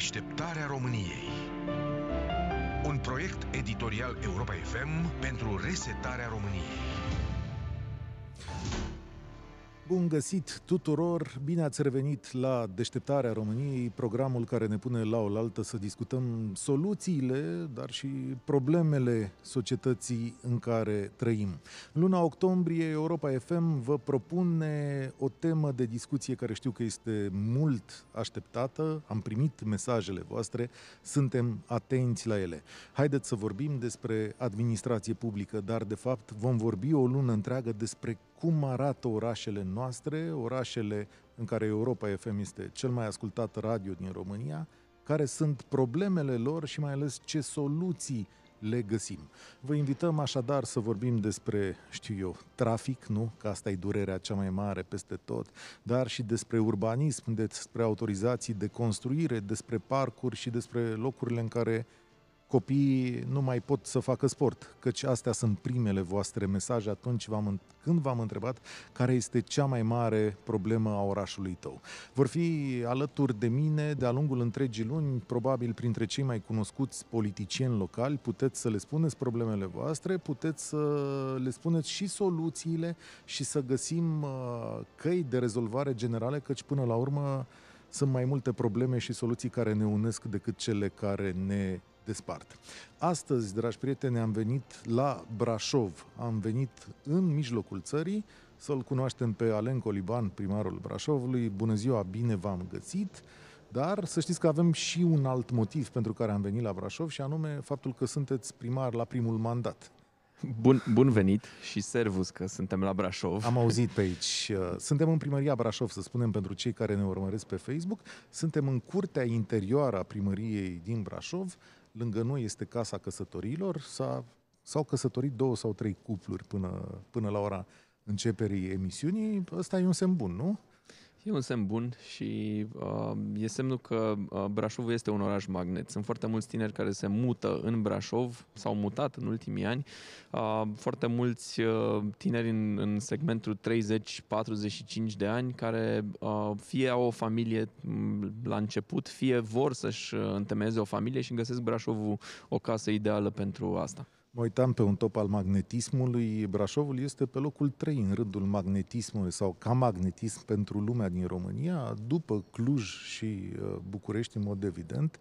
Deșteptarea României. Un proiect editorial Europa FM pentru resetarea României. Bun găsit tuturor! Bine ați revenit la Deșteptarea României, programul care ne pune la oaltă să discutăm soluțiile, dar și problemele societății în care trăim. În luna octombrie, Europa FM vă propune o temă de discuție care știu că este mult așteptată. Am primit mesajele voastre, suntem atenți la ele. Haideți să vorbim despre administrație publică, dar de fapt vom vorbi o lună întreagă despre cum arată orașele noastre, orașele în care Europa FM este cel mai ascultat radio din România, care sunt problemele lor și mai ales ce soluții le găsim. Vă invităm așadar să vorbim despre, trafic, nu? Că asta e durerea cea mai mare peste tot, dar și despre urbanism, despre autorizații de construire, despre parcuri și despre locurile în care copiii nu mai pot să facă sport, căci astea sunt primele voastre mesaje atunci când v-am întrebat care este cea mai mare problemă a orașului tău. Vor fi alături de mine de-a lungul întregii luni, probabil printre cei mai cunoscuți politicieni locali. Puteți să le spuneți problemele voastre, puteți să le spuneți și soluțiile și să găsim căi de rezolvare generale, căci până la urmă sunt mai multe probleme și soluții care ne unesc decât cele care ne despart. Astăzi, dragi prieteni, am venit la Brașov. Am venit în mijlocul țării să-l cunoaștem pe Alen Coliban, primarul Brașovului. Bună ziua, bine v-am găsit! Dar să știți că avem și un alt motiv pentru care am venit la Brașov și anume faptul că sunteți primar la primul mandat. Bun venit și servus că suntem la Brașov. Am auzit pe aici. Suntem în primăria Brașov, să spunem pentru cei care ne urmăresc pe Facebook. Suntem în curtea interioară a primăriei din Brașov. Lângă noi este Casa Căsătorilor. S-au căsătorit 2 sau 3 cupluri până la ora începerii emisiunii. Ăsta e un semn bun, nu? E un semn bun și e semnul că Brașovul este un oraș magnet. Sunt foarte mulți tineri care se mută în Brașov, s-au mutat în ultimii ani. Foarte mulți tineri în segmentul 30-45 de ani care fie au o familie la început, fie vor să-și întemeieze o familie și găsesc Brașovul o casă ideală pentru asta. Mă uitam pe un top al magnetismului. Brașovul este pe locul 3 în rândul magnetismului sau ca magnetism pentru lumea din România, după Cluj și București, în mod evident.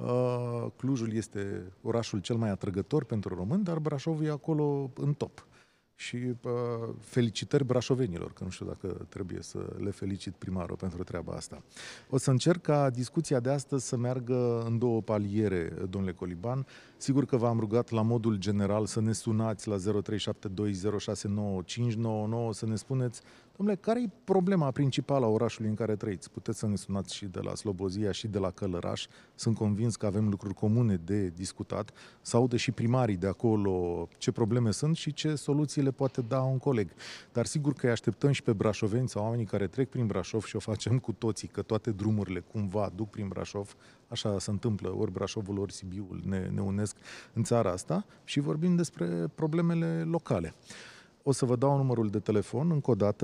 Clujul este orașul cel mai atrăgător pentru români, dar Brașovul e acolo în top. Și felicitări brașovenilor, că nu știu dacă trebuie să le felicit primarul pentru treaba asta. O să încerc ca discuția de astăzi să meargă în 2 paliere, domnule Coliban. Sigur că v-am rugat la modul general să ne sunați la 0372069599 să ne spuneți, domnule, care e problema principală a orașului în care trăiți? Puteți să ne sunați și de la Slobozia și de la Călăraș. Sunt convins că avem lucruri comune de discutat. Să audă și primarii de acolo ce probleme sunt și ce soluții le poate da un coleg. Dar sigur că îi așteptăm și pe brașoveni sau oamenii care trec prin Brașov și o facem cu toții, că toate drumurile cumva duc prin Brașov. Așa se întâmplă, ori Brașovul, ori Sibiul ne unesc în țara asta și vorbim despre problemele locale. O să vă dau numărul de telefon încă o dată,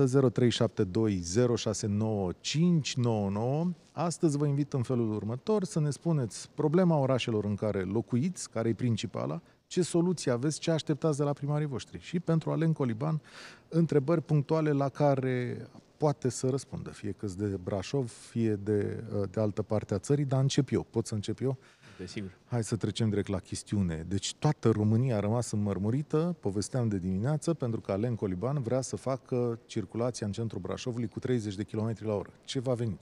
0372069599. Astăzi vă invit în felul următor să ne spuneți problema orașelor în care locuiți, care e principala, ce soluții aveți, ce așteptați de la primarii voștri. Și pentru Alen Coliban, întrebări punctuale la care poate să răspundă, fie că de Brașov, fie de altă parte a țării, dar încep eu. Pot să încep eu? Desigur. Hai să trecem direct la chestiune. Deci toată România a rămas înmărmurită, povesteam de dimineață, pentru că Alen Coliban vrea să facă circulația în centrul Brașovului cu 30 de km la oră. Ce v-a venit?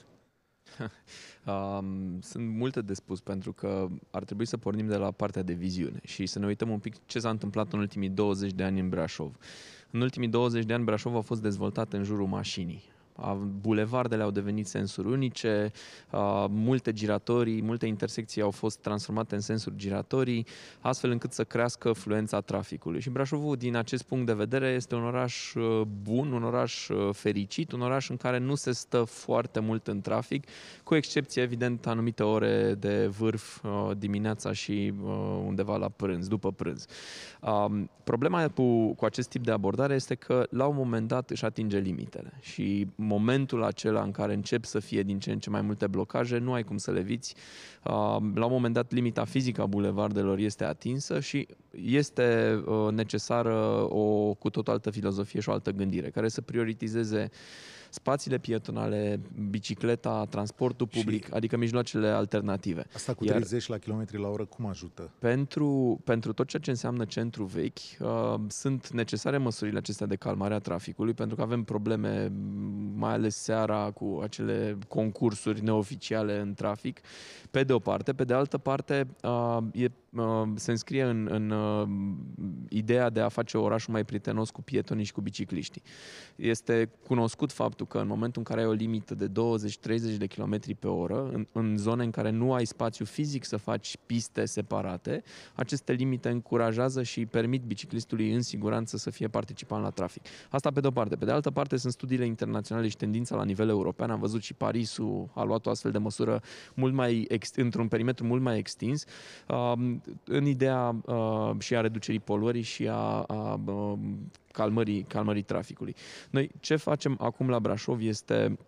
Sunt multe de spus, pentru că ar trebui să pornim de la partea de viziune și să ne uităm un pic ce s-a întâmplat în ultimii 20 de ani în Brașov. În ultimii 20 de ani Brașov a fost dezvoltat în jurul mașinii. Bulevardele au devenit sensuri unice, multe giratorii, multe intersecții au fost transformate în sensuri giratorii, astfel încât să crească fluența traficului. Și Brașovul, din acest punct de vedere, este un oraș bun, un oraș fericit, un oraș în care nu se stă foarte mult în trafic, cu excepție, evident, anumite ore de vârf dimineața și undeva la prânz, după prânz. Problema cu acest tip de abordare este că, la un moment dat, își atinge limitele și momentul acela în care încep să fie din ce în ce mai multe blocaje, nu ai cum să le eviți. La un moment dat, limita fizică a bulevardelor este atinsă și este necesară o cu tot altă filozofie și o altă gândire, care să prioritizeze spațiile pietonale, bicicleta, transportul public, adică mijloacele alternative. Asta cu 30 la kilometri la oră cum ajută? Pentru tot ceea ce înseamnă centru vechi, sunt necesare măsurile acestea de calmare a traficului, pentru că avem probleme, mai ales seara, cu acele concursuri neoficiale în trafic, pe de o parte. Pe de altă parte, se înscrie în ideea de a face orașul mai prietenos cu pietonii și cu bicicliștii. Este cunoscut faptul că în momentul în care ai o limită de 20-30 de km pe oră, în zone în care nu ai spațiu fizic să faci piste separate, aceste limite încurajează și permit biciclistului în siguranță să fie participant la trafic. Asta pe de o parte. Pe de altă parte sunt studiile internaționale și tendința la nivel european. Am văzut și Parisul a luat o astfel de măsură într-un perimetru mult mai extins, în ideea și a reducerii poluării și a calmării traficului. Noi ce facem acum la Brașov este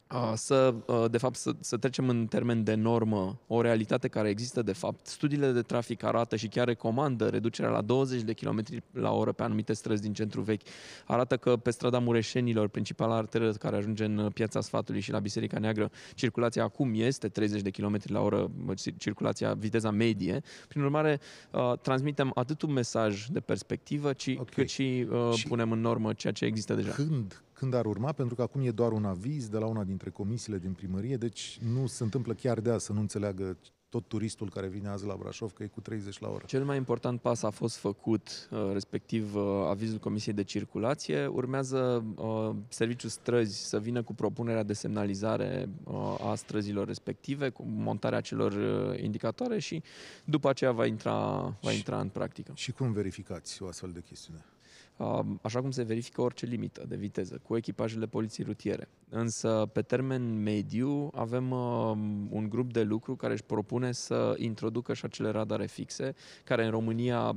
să trecem în termen de normă o realitate care există de fapt. Studiile de trafic arată și chiar recomandă reducerea la 20 de km la oră pe anumite străzi din centru vechi. Arată că pe strada Mureșenilor, principala arteră care ajunge în Piața Sfatului și la Biserica Neagră, circulația acum este 30 de km la oră, circulația, viteza medie. Prin urmare, transmitem atât un mesaj de perspectivă, cât și punem în normă ceea ce există deja. Când ar urma? Pentru că acum e doar un aviz de la una dintre comisiile din primărie, deci nu se întâmplă chiar de azi să nu înțeleagă tot turistul care vine azi la Brașov că e cu 30 la oră. Cel mai important pas a fost făcut, respectiv avizul Comisiei de Circulație. Urmează Serviciul Străzi să vină cu propunerea de semnalizare a străzilor respective, cu montarea celor indicatoare și după aceea va intra în practică. Și cum verificați o astfel de chestiune? Așa cum se verifică orice limită de viteză, cu echipajele poliției rutiere. Însă, pe termen mediu, avem un grup de lucru care își propune să introducă și acele radare fixe, care în România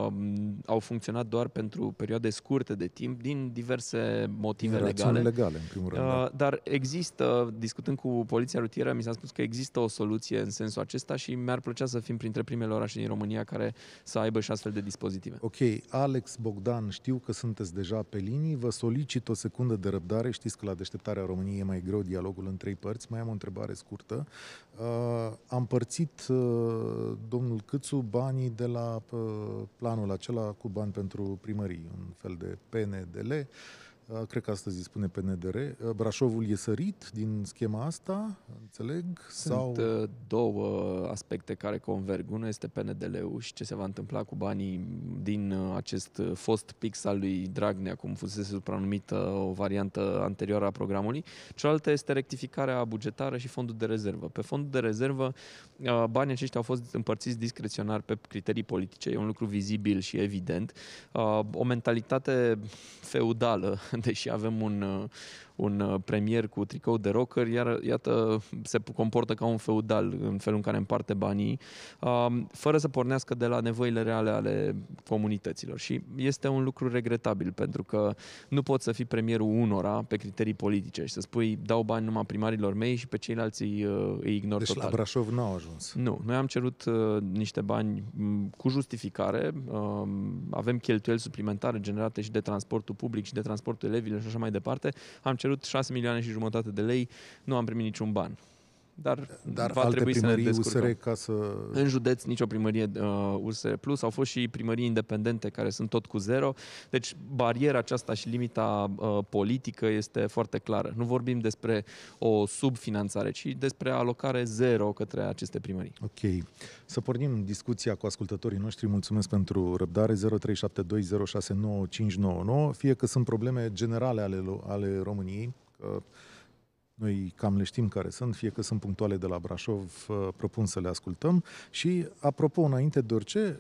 au funcționat doar pentru perioade scurte de timp, din diverse motive legale. Legale, în primul rând. Dar există, discutând cu poliția rutieră, mi s-a spus că există o soluție în sensul acesta și mi-ar plăcea să fim printre primele orașe din România care să aibă și astfel de dispozitive. Ok, Alex Bogdan, știu că sunteți deja pe linii, vă solicit o secundă de răbdare, știți că la Deșteptarea României e mai greu dialogul în 3 părți, mai am o întrebare scurtă. Am împărțit, domnul Câțu, banii de la planul acela cu bani pentru primării, un fel de PNDL, cred că astăzi îi spune PNDR. Brașovul e sărit din schema asta, înțeleg? Sunt două aspecte care converg. Unul este PNDL-ul și ce se va întâmpla cu banii din acest fost pix al lui Dragnea, cum fusese supranumită o variantă anterioară a programului. Cealaltă este rectificarea bugetară și fondul de rezervă. Pe fondul de rezervă, banii aceștia au fost împărțiți discreționar pe criterii politice. E un lucru vizibil și evident. O mentalitate feudală, deși avem un premier cu tricou de rocker, iar iată se comportă ca un feudal în felul în care împarte banii, fără să pornească de la nevoile reale ale comunităților. Și este un lucru regretabil, pentru că nu poți să fii premierul unora pe criterii politice și să spui dau bani numai primarilor mei și pe ceilalți îi ignor deci total. La Brașov n-au ajuns. Nu. Noi am cerut niște bani cu justificare. Avem cheltuieli suplimentare generate și de transportul public și de transportul elevilor și așa mai departe. Am cerut 6 milioane și jumătate de lei, nu am primit niciun ban. Dar va trebui să ne descurcăm. USR ca să... În județ nicio primărie USR Plus, au fost și primării independente care sunt tot cu zero. Deci bariera aceasta și limita politică este foarte clară. Nu vorbim despre o subfinanțare, ci despre alocare zero către aceste primării. Ok. Să pornim discuția cu ascultătorii noștri. Mulțumesc pentru răbdare. 0372069599. Fie că sunt probleme generale ale României, că noi cam le știm care sunt, fie că sunt punctuale de la Brașov, propun să le ascultăm. Și, apropo, înainte de orice,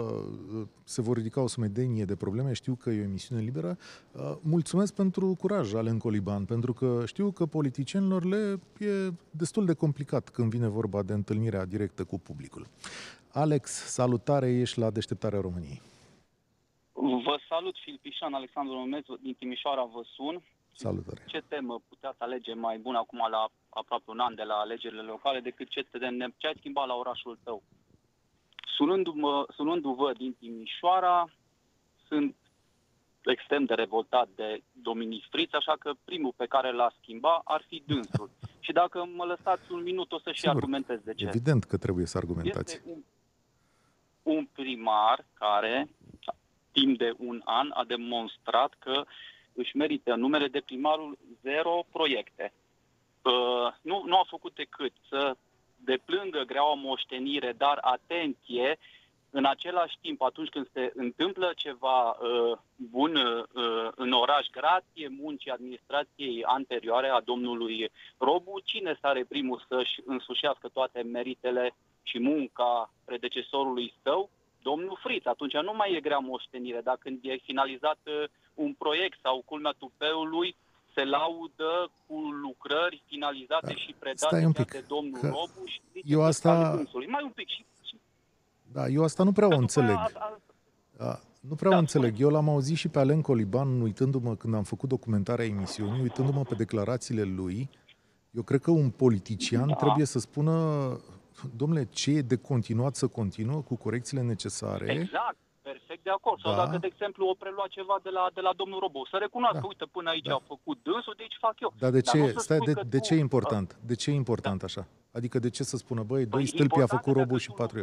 se vor ridica o sumedenie de probleme, știu că e o emisiune liberă. Mulțumesc pentru curaj, Alen Coliban, pentru că știu că politicienilor le e destul de complicat când vine vorba de întâlnirea directă cu publicul. Alex, salutare, ești la Deșteptarea României. Vă salut, Filpișan, Alexandru Numeț, din Timișoara vă sun. Salutare. Ce temă puteați alege mai bun acum la aproape un an de la alegerile locale decât ce ai schimbat la orașul tău? Sunându-vă din Timișoara, sunt extrem de revoltat de Dominic Friț, așa că primul pe care l-a schimba ar fi dânsul. Și dacă mă lăsați un minut, o să și argumentez de ce. Evident că trebuie să argumentați. Este un primar care, timp de un an, a demonstrat că își merită numele de primarul 0 proiecte. Nu a făcut decât să deplângă greaua moștenire, dar atenție, în același timp, atunci când se întâmplă ceva bun în oraș, grație muncii administrației anterioare a domnului Robu, cine sare primul să-și însușească toate meritele și munca predecesorului său? Domnul Friț. Atunci nu mai e grea moștenire. Dacă când e finalizat un proiect sau culmea tupeului, se laudă cu lucrări finalizate și predate de domnul Robu și eu asta... Mai un pic și... Da, eu asta nu prea o înțeleg. Nu prea o înțeleg. Eu l-am auzit și pe Alen Coliban, uitându-mă când am făcut documentarea emisiunii, uitându-mă pe declarațiile lui. Eu cred că un politician trebuie să spună, domnule, ce e de continuat să continuă cu corecțiile necesare. Exact, perfect de acord. Sau dacă, de exemplu, o prelua ceva de la domnul Robu, să recunoască, uite, până aici a făcut dânsul, deci fac eu. Dar de ce e important? De ce e important așa? Adică de ce să spună, băi, 2 stâlpi a făcut Robu și 4 eu?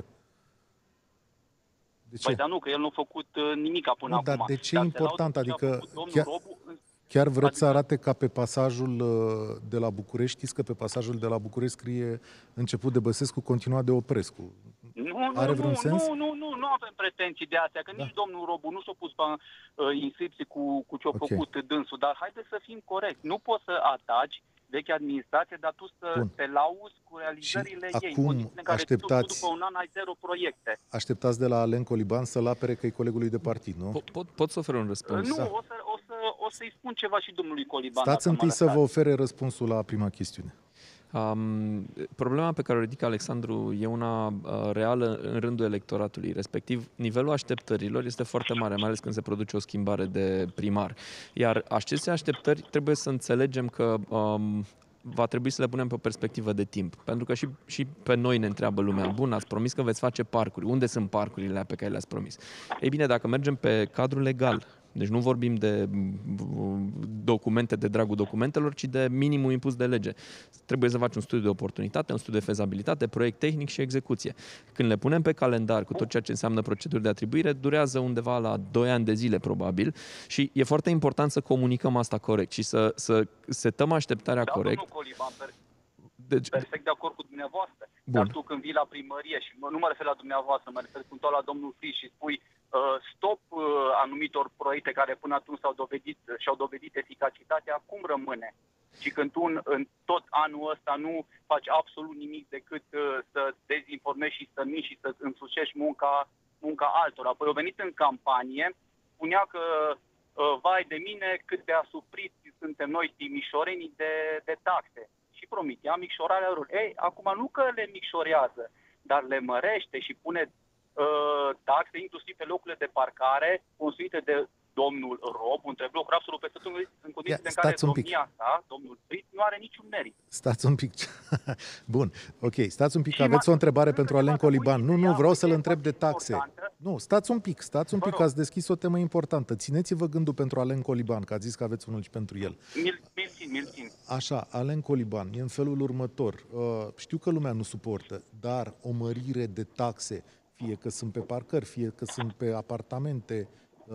Păi, dar nu, că el nu a făcut nimic până acum. Dar de ce e important? Adică chiar vreți să arate ca pe pasajul de la București, știți că pe pasajul de la București scrie început de Băsescu, continuat de Oprescu. Are vreun sens? Nu avem pretenții de astea, că nici domnul Robu nu s-a pus pe inscripții cu ce-a făcut dânsul, dar haideți să fim corecți. Nu poți să ataci vechi administrație, dar tu să te lauzi cu realizările ei. Acum așteptați, după un an ai 0 proiecte. Așteptați de la Alen Coliban să-l apere că e colegului de partid, nu? Pot să ofer un răspuns? Nu, o să-i spun ceva și domnului Coliban. Stați întâi să vă ofere răspunsul la prima chestiune. Problema pe care o ridică Alexandru e una reală în rândul electoratului, respectiv nivelul așteptărilor este foarte mare, mai ales când se produce o schimbare de primar. Iar aceste așteptări trebuie să înțelegem că va trebui să le punem pe o perspectivă de timp. Pentru că și pe noi ne întreabă lumea, bun, ați promis că veți face parcuri. Unde sunt parcurile pe care le-ați promis? Ei bine, dacă mergem pe cadrul legal, deci nu vorbim de documente de dragul documentelor, ci de minimul impus de lege. Trebuie să faci un studiu de oportunitate, un studiu de fezabilitate, proiect tehnic și execuție. Când le punem pe calendar cu tot ceea ce înseamnă proceduri de atribuire, durează undeva la 2 ani de zile, probabil, și e foarte important să comunicăm asta corect și să setăm așteptarea corect. Deci, perfect de acord cu dumneavoastră. Bun. Dar tu când vii la primărie, și nu mă refer la dumneavoastră, mă refer punctual la domnul Friț și spui stop anumitor proiecte care până atunci și-au dovedit eficacitatea, cum rămâne? Și când tu în tot anul ăsta nu faci absolut nimic decât să dezinformezi și să minți și să însușești munca altora. Apoi au venit în campanie, spunea că vai de mine cât de asuprit suntem noi timișorenii de taxe. Și promitea micșorarea lor. Ei, acum nu că le micșorează, dar le mărește și pune taxe inclusiv pe locurile de parcare construite de domnul Robu, între blocuri absolut peste tot, în condiții în care domnia sa, domnul Friț, nu are niciun merit. Stați un pic. Bun, ok, stați un pic, aveți o întrebare pentru Alen Coliban. Nu, vreau să-l întreb de taxe. Nu, stați un pic, că ați deschis o temă importantă. Țineți-vă gândul pentru Alen Coliban, că ați zis că aveți unul și pentru el. Mi-l țin. Așa, Alen Coliban, e în felul următor. Știu că lumea nu suportă, dar o mărire de taxe, fie că sunt pe parcări, fie că sunt pe apartamente,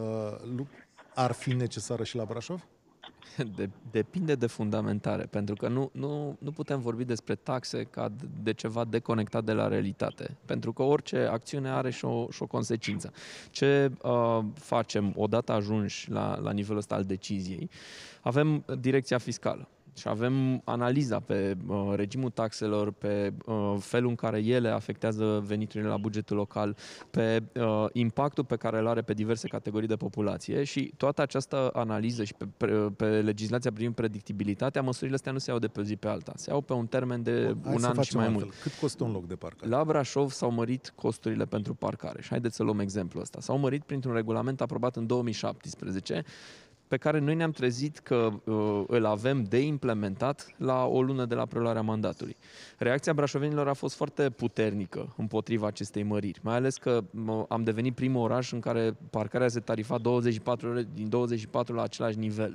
ar fi necesară și la Brașov? Depinde de fundamentare, pentru că nu putem vorbi despre taxe ca de ceva deconectat de la realitate, pentru că orice acțiune are și o consecință. Ce facem odată ajunși la nivelul ăsta al deciziei? Avem direcția fiscală și avem analiza pe regimul taxelor, pe felul în care ele afectează veniturile la bugetul local, pe impactul pe care îl are pe diverse categorii de populație și toată această analiză și pe legislația privind predictibilitatea, măsurile astea nu se iau de pe o zi pe alta. Se iau pe un termen de un an și mai mult. Cât costă un loc de parcare? La Brașov s-au mărit costurile pentru parcare și haideți să luăm exemplul ăsta. S-au mărit printr-un regulament aprobat în 2017, pe care noi ne-am trezit că îl avem de implementat la o lună de la preluarea mandatului. Reacția brașovenilor a fost foarte puternică împotriva acestei măriri, mai ales că am devenit primul oraș în care parcarea se tarifa 24 ore din 24 la același nivel.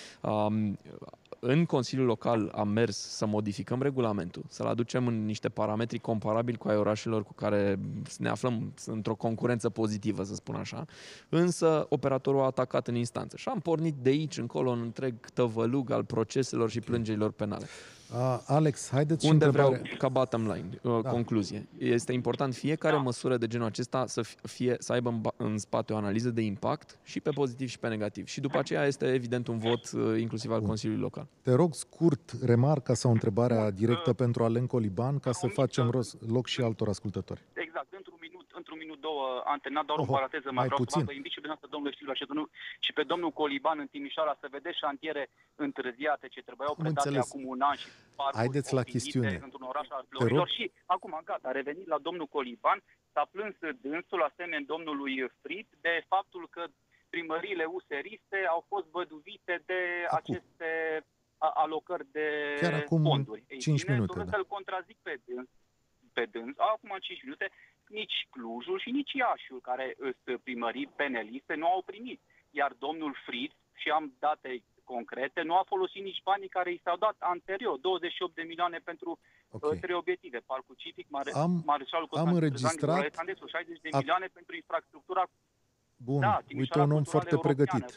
În Consiliul Local am mers să modificăm regulamentul, să-l aducem în niște parametri comparabili cu ai orașelor cu care ne aflăm într-o concurență pozitivă, să spun așa, însă operatorul a atacat în instanță și am pornit de aici încolo un întreg tăvălug al proceselor și plângerilor penale. Alex, haideți Unde și vreau, ca bottom line, concluzie. Este important fiecare măsură de genul acesta să aibă în spate o analiză de impact și pe pozitiv și pe negativ. Și după aceea este evident un vot inclusiv al Consiliului Local. Te rog scurt, remarca sau întrebarea directă pentru Alen Coliban ca să facem loc și altor ascultători. Exact, într-un minut, două antenat, doar o paranteză, mai vreau să vă invit și pe noastră, domnule Știrilor și pe domnul Coliban în Timișoara să vedeți șantiere întârziate ce trebuiau predate acum un an și haideți la chestiune. Într-un oraș al florilor. Și acum, gata, a revenit la domnul Coliban, s-a plâns dânsul, asemenea domnului Frit, de faptul că primăriile useriste au fost văduvite de aceste alocări de chiar acum fonduri. 5 minute. Să-l contrazic pe dâns, acum 5 minute, nici Clujul și nici Iașiul, care sunt primării peneliste, nu au primit. Iar domnul Fritz, și am date concrete, nu a folosit nici banii care i s-au dat anterior, 28 de milioane pentru 3 obiective, Parcul Civic, Mareșalul Constantin înregistrat 60 de milioane pentru infrastructura. Bun, uite un om foarte pregătit.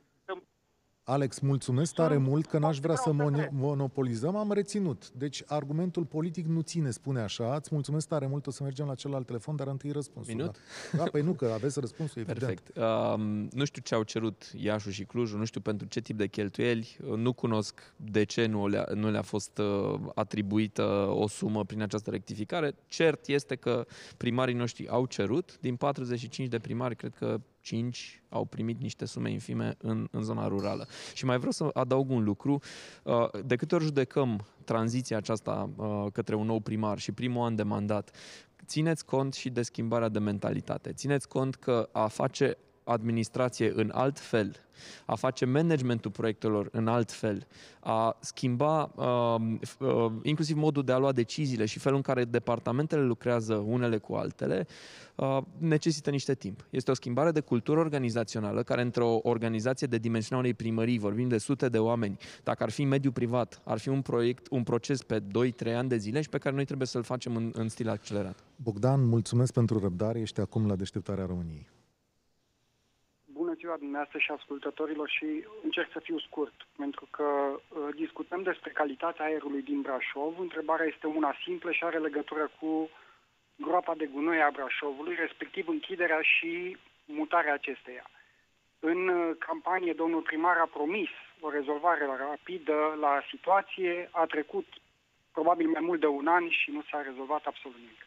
Alex, mulțumesc tare mult că n-aș vrea să monopolizăm, am reținut. Deci argumentul politic nu ține, spune așa. Îți mulțumesc tare mult, o să mergem la celălalt telefon, dar întâi răspunsul. Minut? Da, păi nu, că aveți răspunsul, evident. Perfect. Nu știu ce au cerut Iașul și Clujul, nu știu pentru ce tip de cheltuieli, nu cunosc de ce nu le-a fost atribuită o sumă prin această rectificare. Cert este că primarii noștri au cerut, din 45 de primari, cred că 5 au primit niște sume infime în zona rurală. Și mai vreau să adaug un lucru. De câte ori judecăm tranziția aceasta către un nou primar și primul an de mandat, țineți cont și de schimbarea de mentalitate. Țineți cont că a face administrație în alt fel, a face managementul proiectelor în alt fel, a schimba inclusiv modul de a lua deciziile și felul în care departamentele lucrează unele cu altele, necesită niște timp. Este o schimbare de cultură organizațională care într-o organizație de dimensiunea unei primării, vorbim de sute de oameni, dacă ar fi în mediul privat, ar fi un proces pe 2-3 ani de zile și pe care noi trebuie să-l facem în stil accelerat. Bogdan, mulțumesc pentru răbdare, ești acum la Deșteptarea României. Bună ziua dumneavoastră și ascultătorilor și încerc să fiu scurt, pentru că discutăm despre calitatea aerului din Brașov. Întrebarea este una simplă și are legătură cu groapa de gunoi a Brașovului, respectiv închiderea și mutarea acesteia. În campanie, domnul primar a promis o rezolvare rapidă la situație, a trecut probabil mai mult de un an și nu s-a rezolvat absolut nimic.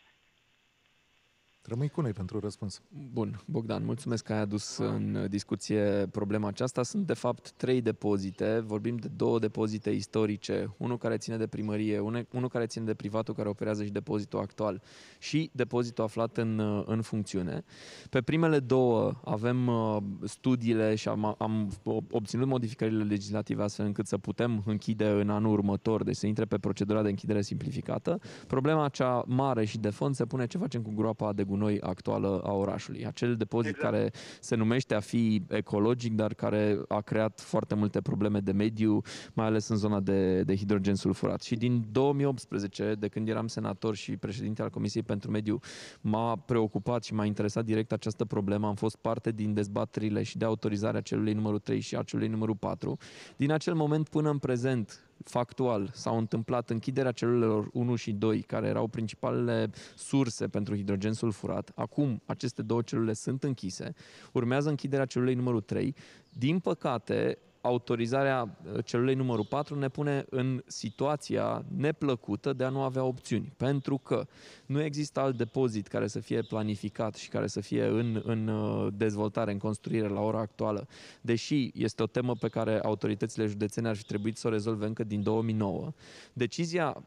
Rămâi cu noi pentru răspuns. Bun, Bogdan, mulțumesc că ai adus în discuție problema aceasta. Sunt de fapt 3 depozite, vorbim de 2 depozite istorice, unul care ține de primărie, unul care ține de privatul care operează și depozitul actual și depozitul aflat în funcțiune. Pe primele 2 avem studiile și am obținut modificările legislative astfel încât să putem închide în anul următor, deci să intre pe procedura de închidere simplificată. Problema cea mare și de fond se pune ce facem cu groapa de gunoi actuală a orașului. Acel depozit care se numește a fi ecologic, dar care a creat foarte multe probleme de mediu, mai ales în zona de hidrogen sulfurat. Și din 2018, de când eram senator și președinte al Comisiei pentru Mediu, m-a preocupat și m-a interesat direct această problemă. Am fost parte din dezbaterile și de autorizarea celulei numărul 3 și a celulei numărul 4. Din acel moment până în prezent, factual, s-au întâmplat închiderea celulelor 1 și 2, care erau principalele surse pentru hidrogen sulfurat. Acum, aceste 2 celule sunt închise. Urmează închiderea celulei numărul 3. Din păcate, autorizarea celulei numărul 4 ne pune în situația neplăcută de a nu avea opțiuni, pentru că nu există alt depozit care să fie planificat și care să fie în dezvoltare, în construire la ora actuală, deși este o temă pe care autoritățile județene ar fi trebuit să o rezolve încă din 2009. Decizia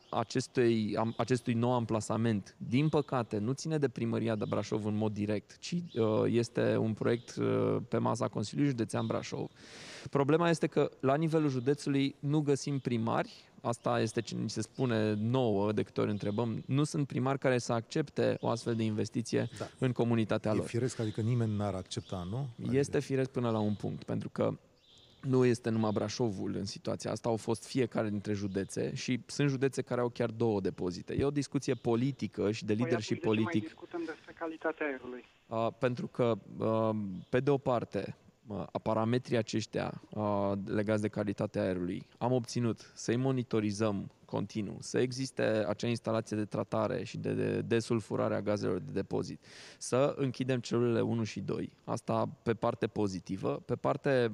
acestui nou amplasament, din păcate, nu ține de Primăria de Brașov în mod direct, ci este un proiect pe masa Consiliului Județean Brașov. Problema este că la nivelul județului nu găsim primari, asta este ce ni se spune nouă de câte ori întrebăm, nu sunt primari care să accepte o astfel de investiție în comunitatea lor. E firesc, adică nimeni n-ar accepta, nu? Este firesc până la un punct, pentru că nu este numai Brașovul în situația asta, au fost fiecare dintre județe și sunt județe care au chiar 2 depozite. E o discuție politică și de leadership politic. De ce mai discutăm despre calitatea aerului? Pentru că, pe de o parte, parametrii aceștia legați de calitatea aerului, am obținut să-i monitorizăm continuu, să existe acea instalație de tratare și de desulfurare a gazelor de depozit, să închidem celulele 1 și 2. Asta pe parte pozitivă. Pe parte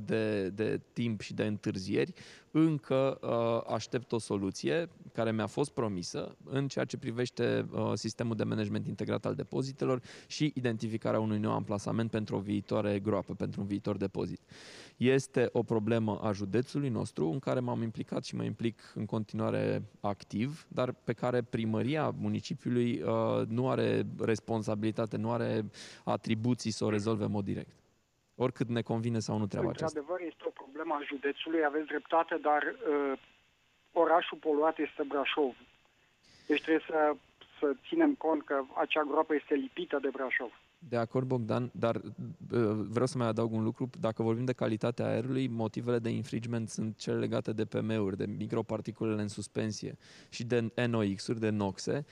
de timp și de întârzieri, încă aștept o soluție care mi-a fost promisă în ceea ce privește sistemul de management integrat al depozitelor și identificarea unui nou amplasament pentru o viitoare groapă, pentru un viitor depozit. Este o problemă a județului nostru în care m-am implicat și mă implic în continuare activ, dar pe care primăria municipiului nu are responsabilitate, nu are atribuții să o rezolve în mod direct. Oricât ne convine sau nu treaba aceasta. Într-adevăr, este o problemă a județului, aveți dreptate, dar orașul poluat este Brașov. Deci trebuie să ținem cont că acea groapă este lipită de Brașov. De acord, Bogdan, dar vreau să mai adaug un lucru. Dacă vorbim de calitatea aerului, motivele de infringement sunt cele legate de PM-uri, de microparticulele în suspensie și de NOx-uri, de noxe.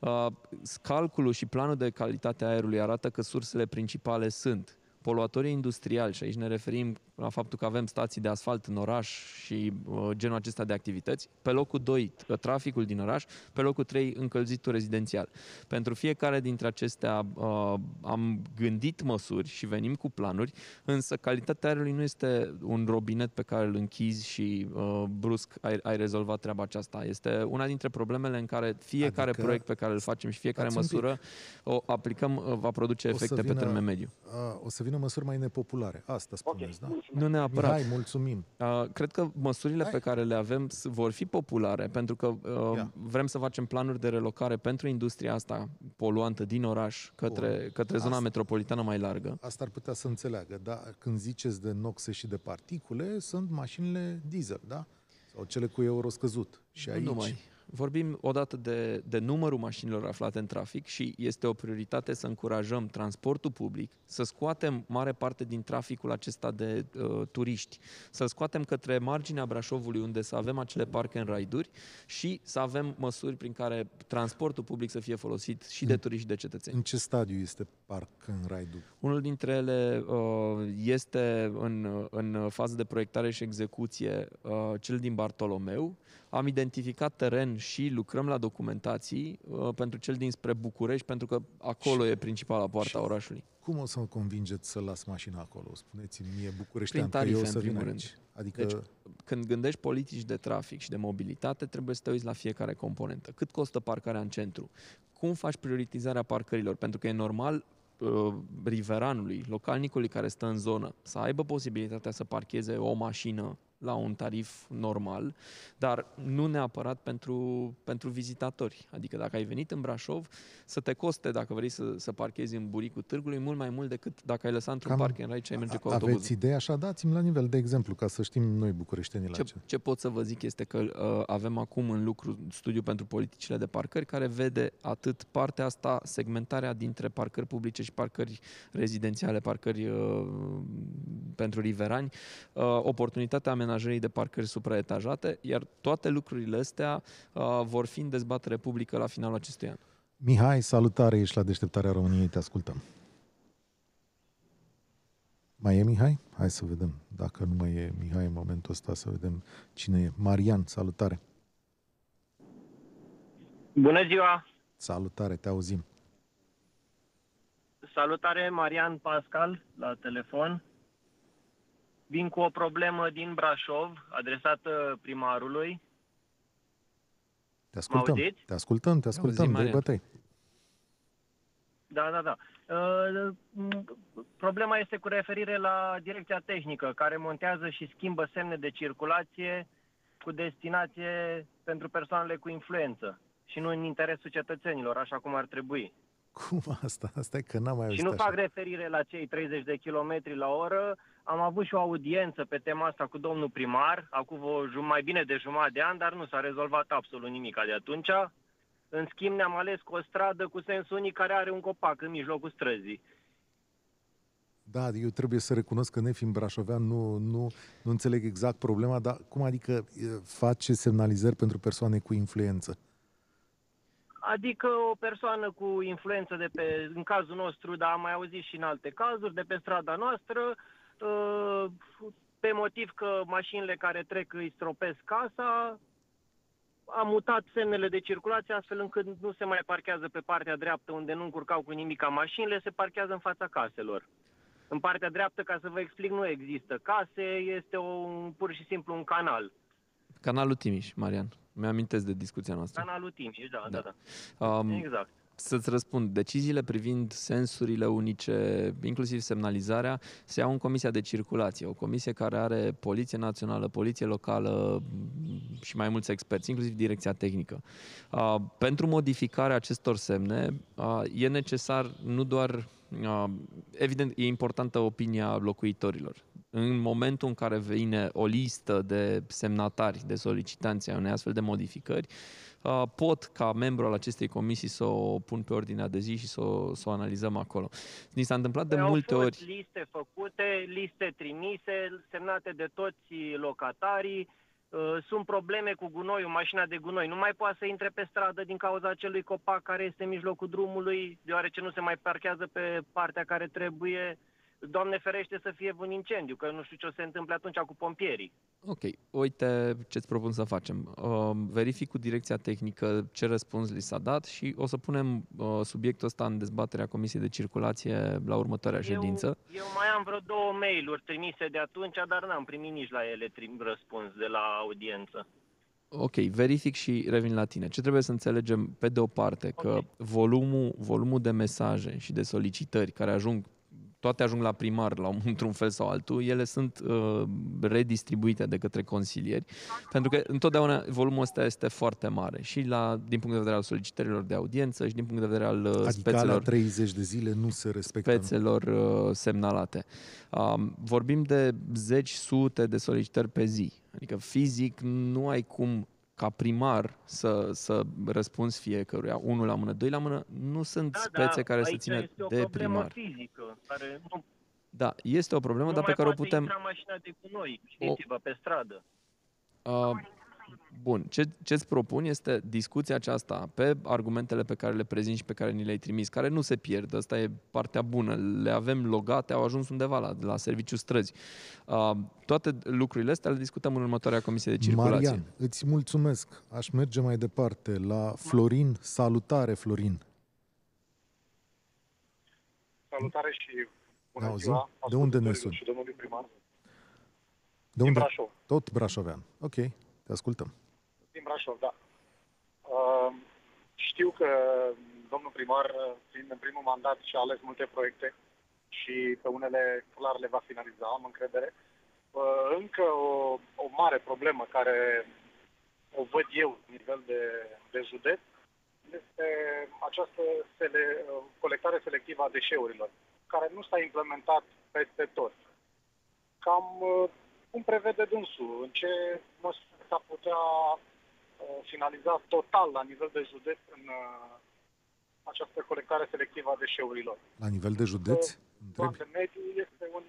Calculul și planul de calitate a aerului arată că sursele principale sunt poluatorii industriali, și aici ne referim la faptul că avem stații de asfalt în oraș și genul acesta de activități. Pe locul 2, traficul din oraș. Pe locul 3, încălzitul rezidențial. Pentru fiecare dintre acestea am gândit măsuri și venim cu planuri, însă calitatea aerului nu este un robinet pe care îl închizi și brusc ai rezolvat treaba aceasta. Este una dintre problemele în care fiecare proiect pe care îl facem și fiecare măsură o aplicăm va produce efecte pe termen mediu. O să vină măsuri mai nepopulare. Asta spuneți, da? Nu neapărat. Mihai, mulțumim. Cred că măsurile pe care le avem vor fi populare, pentru că vrem să facem planuri de relocare pentru industria asta poluantă din oraș către zona metropolitană mai largă. Asta ar putea să înțeleagă, dar când ziceți de noxe și de particule, sunt mașinile diesel, da? Sau cele cu euro scăzut. Și aici... Nu numai. Vorbim odată de numărul mașinilor aflate în trafic și este o prioritate să încurajăm transportul public, să scoatem mare parte din traficul acesta de turiști, să scoatem către marginea Brașovului unde să avem acele park and ride-uri și să avem măsuri prin care transportul public să fie folosit și de turiști și de cetățeni. În ce stadiu este park and ride-ul? Unul dintre ele este în fază de proiectare și execuție, cel din Bartolomeu. Am identificat teren și lucrăm la documentații pentru cel dinspre București, pentru că acolo e principala poartă a orașului. Cum o să mă convingeți să las mașina acolo? Spuneți-mi mie, bucureștean, că eu o să vin aici. Adică... Deci, când gândești politici de trafic și de mobilitate, trebuie să te uiți la fiecare componentă. Cât costă parcarea în centru? Cum faci prioritizarea parcărilor? Pentru că e normal riveranului, localnicului care stă în zonă, să aibă posibilitatea să parcheze o mașină la un tarif normal, dar nu neapărat pentru vizitatori. Adică dacă ai venit în Brașov, să te coste, dacă vrei să parchezi în buricul târgului, mult mai mult decât dacă ai lăsat într-un park and ride și ai merge cu autobuzul. Aveți idee așa? Dați-mi la nivel de exemplu, ca să știm noi bucureștenii la ce. Ce pot să vă zic este că avem acum în lucru studiu pentru politicile de parcări, care vede atât partea asta, segmentarea dintre parcări publice și parcări rezidențiale, parcări pentru riverani, oportunitatea amenajării de parcări supraetajate, iar toate lucrurile astea vor fi în dezbatere publică la finalul acestui an. Mihai, salutare, ești la Deșteptarea României, te ascultăm. Mai e Mihai? Hai să vedem. Dacă nu mai e Mihai în momentul ăsta, să vedem cine e. Marian, salutare. Bună ziua! Salutare, te auzim. Salutare, Marian Pascal, la telefon. Vin cu o problemă din Brașov, adresată primarului. Te ascultăm, dă-i bătăi. Da. Problema este cu referire la direcția tehnică, care montează și schimbă semne de circulație cu destinație pentru persoanele cu influență și nu în interesul cetățenilor, așa cum ar trebui. Cum asta? Asta e că n-am mai auzit Și nu așa. fac referire la cei 30 de km la oră. Am avut și o audiență pe tema asta cu domnul primar, acum mai bine de jumătate de an, dar nu s-a rezolvat absolut nimic de atunci. În schimb, ne-am ales cu o stradă cu sens unic care are un copac în mijlocul străzii. Da, eu trebuie să recunosc că nefiind brașovean nu înțeleg exact problema, dar cum adică face semnalizări pentru persoane cu influență? Adică o persoană cu influență în cazul nostru, dar am mai auzit și în alte cazuri, de pe strada noastră, pe motiv că mașinile care trec îi stropesc casa, a mutat semnele de circulație astfel încât nu se mai parchează pe partea dreaptă unde nu încurcau cu nimic mașinile, se parchează în fața caselor. În partea dreaptă, ca să vă explic, nu există case, este pur și simplu un canal. Canalul Timiș, Marian. Mi-amintesc de discuția noastră. Canalul Timiș, da. Exact. Să-ți răspund, deciziile privind sensurile unice, inclusiv semnalizarea, se iau în Comisia de Circulație, o comisie care are Poliție Națională, Poliție Locală și mai mulți experți, inclusiv Direcția Tehnică. Pentru modificarea acestor semne e necesar nu doar... Evident, e importantă opinia locuitorilor. În momentul în care vine o listă de semnatari, de solicitanți ai unei astfel de modificări, pot, ca membru al acestei comisii, să o pun pe ordinea de zi și să o analizăm acolo. Ni s-a întâmplat de multe ori... Au fost liste făcute, liste trimise, semnate de toți locatarii. Sunt probleme cu gunoiul, mașina de gunoi nu mai poate să intre pe stradă din cauza acelui copac care este în mijlocul drumului, deoarece nu se mai parchează pe partea care trebuie. Doamne ferește să fie un incendiu, că nu știu ce o se întâmple atunci cu pompierii. Ok, uite ce-ți propun să facem. Verific cu Direcția Tehnică ce răspuns li s-a dat și o să punem subiectul ăsta în dezbaterea Comisiei de Circulație la următoarea ședință. Eu mai am vreo 2 mail-uri trimise de atunci, dar n-am primit nici la ele răspuns de la audiență. Ok, verific și revin la tine. Ce trebuie să înțelegem pe de o parte? Că volumul de mesaje și de solicitări care toate ajung la primar într-un fel sau altul, ele sunt redistribuite de către consilieri, pentru că întotdeauna volumul ăsta este foarte mare și din punct de vedere al solicitărilor de audiență și din punct de vedere al spețelor, 30 de zile nu se respectă. Spețelor semnalate. Vorbim de zeci, sute de solicitări pe zi. Adică fizic nu ai cum ca primar să răspunzi fiecăruia, unul la mână, 2 la mână, nu sunt spețe care să țină de primar. Fizică, care nu... Da, este o problemă, dar pe care o putem... Nu mai poate intra mașina de gunoi, știți-vă, pe stradă. Bun, ce-ți propun este discuția aceasta pe argumentele pe care le prezint și pe care ni le-ai trimis, care nu se pierd, asta e partea bună, le avem logate, au ajuns undeva la serviciul străzi. Toate lucrurile astea le discutăm în următoarea Comisie de Circulație. Marian, îți mulțumesc. Aș merge mai departe la Florin. Salutare, Florin. Salutare și bună ziua. De unde ne suni? Și domnului primar. De unde? Brașov. Tot brașovean. Ok, te ascultăm. Din Brașov, da. Știu că domnul primar, fiind în primul mandat, și-a ales multe proiecte și pe unele clar le va finaliza, am încredere. Încă o mare problemă care o văd eu la nivel de județ este această colectare selectivă a deșeurilor, care nu s-a implementat peste tot. Cam cum prevede dânsul? În ce măsură s-a putea finaliza total la nivel de județ în această colectare selectivă a deșeurilor? La nivel de județ? Plan de mediu este un...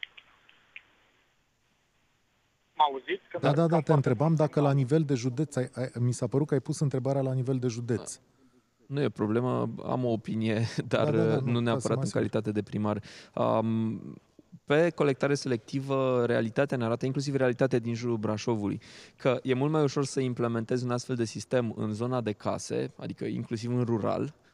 M-auziți? Da, te întrebam dacă la nivel de județ, mi s-a părut că ai pus întrebarea la nivel de județ. Nu e o problemă, am o opinie, dar nu neapărat în calitate de primar. Pe colectare selectivă, realitatea ne arată, inclusiv realitatea din jurul Brașovului, că e mult mai ușor să implementezi un astfel de sistem în zona de case, adică inclusiv în rural,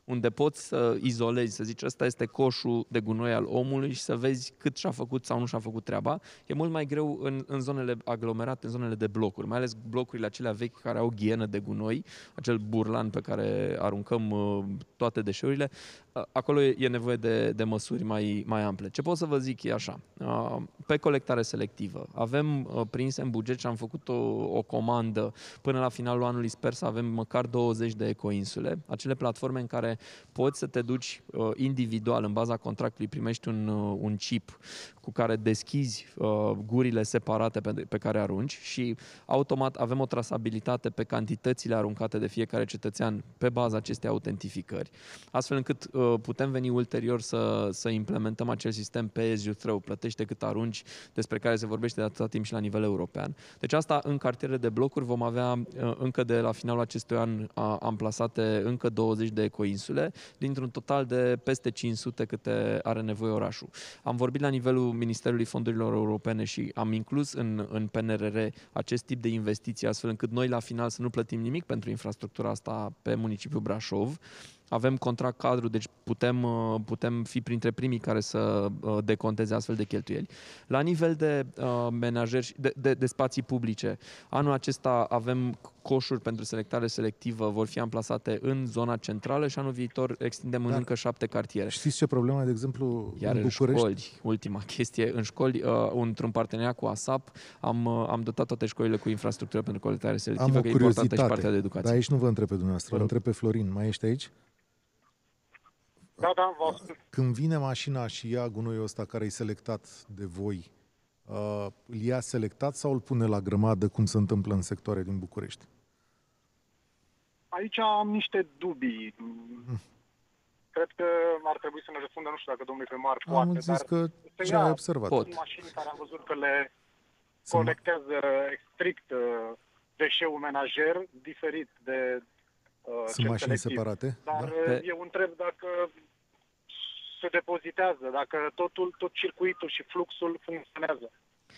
unde poți să izolezi, să zici, ăsta este coșul de gunoi al omului și să vezi cât și-a făcut sau nu și-a făcut treaba. E mult mai greu în zonele aglomerate, în zonele de blocuri, mai ales blocurile acelea vechi care au ghienă de gunoi, acel burlan pe care aruncăm toate deșeurile. Acolo e nevoie de măsuri mai ample. Ce pot să vă zic e așa. Pe colectare selectivă avem prinse în buget și am făcut o comandă până la finalul anului, sper să avem măcar 20 de ecoinsule, acele platforme în care poți să te duci individual, în baza contractului primești un chip cu care deschizi gurile separate pe care arunci și automat avem o trasabilitate pe cantitățile aruncate de fiecare cetățean pe baza acestei autentificări, astfel încât putem veni ulterior să implementăm acel sistem pay as you throw, plătește cât arunci, despre care se vorbește de atâta timp și la nivel european. Deci asta în cartierele de blocuri vom avea încă de la finalul acestui an amplasate încă 20 de ecoinsule, dintr-un total de peste 500 câte are nevoie orașul. Am vorbit la nivelul Ministerului Fondurilor Europene și am inclus în PNRR acest tip de investiții, astfel încât noi la final să nu plătim nimic pentru infrastructura asta pe municipiul Brașov. Avem contract cadru, deci putem fi printre primii care să deconteze astfel de cheltuieli. La nivel de menajeri, de spații publice, anul acesta avem coșuri pentru selectare selectivă, vor fi amplasate în zona centrală și anul viitor extindem în încă 7 cartiere. Știți ce problemă, de exemplu, iar în București? Școli, ultima chestie, în școli, într-un parteneriat cu ASAP, am dotat toate școlile cu infrastructură pentru colectare selectivă, că e importantă și partea de educație. Dar aici nu vă întreb pe dumneavoastră, vă întreb pe Florin. Mai ești aici? Da, vă ascult. Când vine mașina și ia gunoiul ăsta care e selectat de voi, îl ia selectat sau îl pune la grămadă, cum se întâmplă în sectoare din București? Aici am niște dubii. Cred că ar trebui să ne răspundă, nu știu dacă domnul primar poate. Am zis că ce ai observat. Pot. Sunt mașini care am văzut că le colectează strict deșeul menajer, diferit de sunt mașini separate? Dar eu întreb dacă se depozitează, dacă tot circuitul și fluxul funcționează.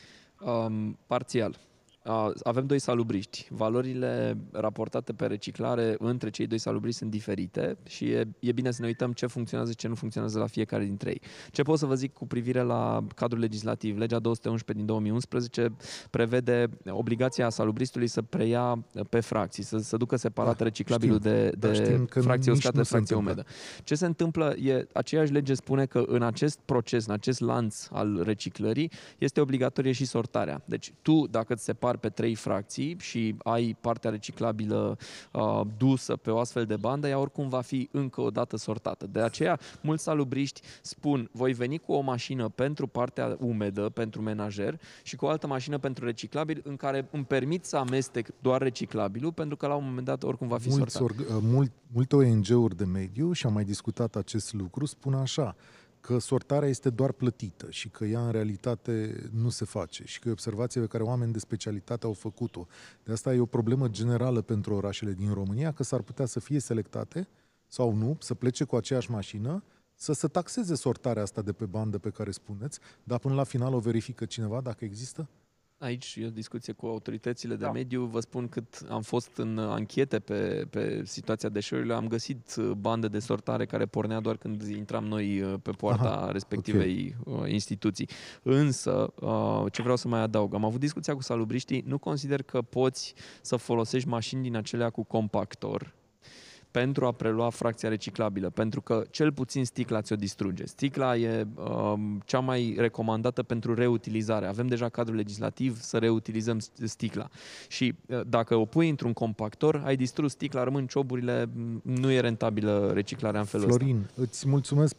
Parțial. Avem 2 salubriști. Valorile raportate pe reciclare între cei 2 salubriști sunt diferite și e bine să ne uităm ce funcționează și ce nu funcționează la fiecare dintre ei. Ce pot să vă zic cu privire la cadrul legislativ? Legea 211 din 2011 prevede obligația salubristului să preia pe fracții, să ducă separat reciclabilul de fracție uscată de fracție umedă. Ce se întâmplă? Aceeași lege spune că în acest proces, în acest lanț al reciclării, este obligatorie și sortarea. Deci tu, dacă îți separi pe 3 fracții și ai partea reciclabilă dusă pe o astfel de bandă, ea oricum va fi încă o dată sortată. De aceea, mulți salubriști spun, voi veni cu o mașină pentru partea umedă, pentru menajer, și cu o altă mașină pentru reciclabil, în care îmi permit să amestec doar reciclabilul, pentru că la un moment dat oricum va fi sortat. Multe ONG-uri de mediu, și am mai discutat acest lucru, spun așa, că sortarea este doar plătită și că ea în realitate nu se face și că e observație pe care oameni de specialitate au făcut-o. De asta e o problemă generală pentru orașele din România, că s-ar putea să fie selectate sau nu, să plece cu aceeași mașină, să se taxeze sortarea asta de pe bandă pe care spuneți, dar până la final o verifică cineva dacă există? Aici e o discuție cu autoritățile de mediu. Vă spun cât am fost în anchete pe situația deșeurilor, am găsit bandă de sortare care pornea doar când intram noi pe poarta respectivei instituții. Însă, ce vreau să mai adaug, am avut discuția cu salubriștii, nu consider că poți să folosești mașini din acelea cu compactor pentru a prelua fracția reciclabilă, pentru că cel puțin sticla ți-o distruge. Sticla e cea mai recomandată pentru reutilizare. Avem deja cadrul legislativ să reutilizăm sticla. Și dacă o pui într-un compactor, ai distrus sticla, rămân cioburile, nu e rentabilă reciclarea în felul ăsta. Florin, îți mulțumesc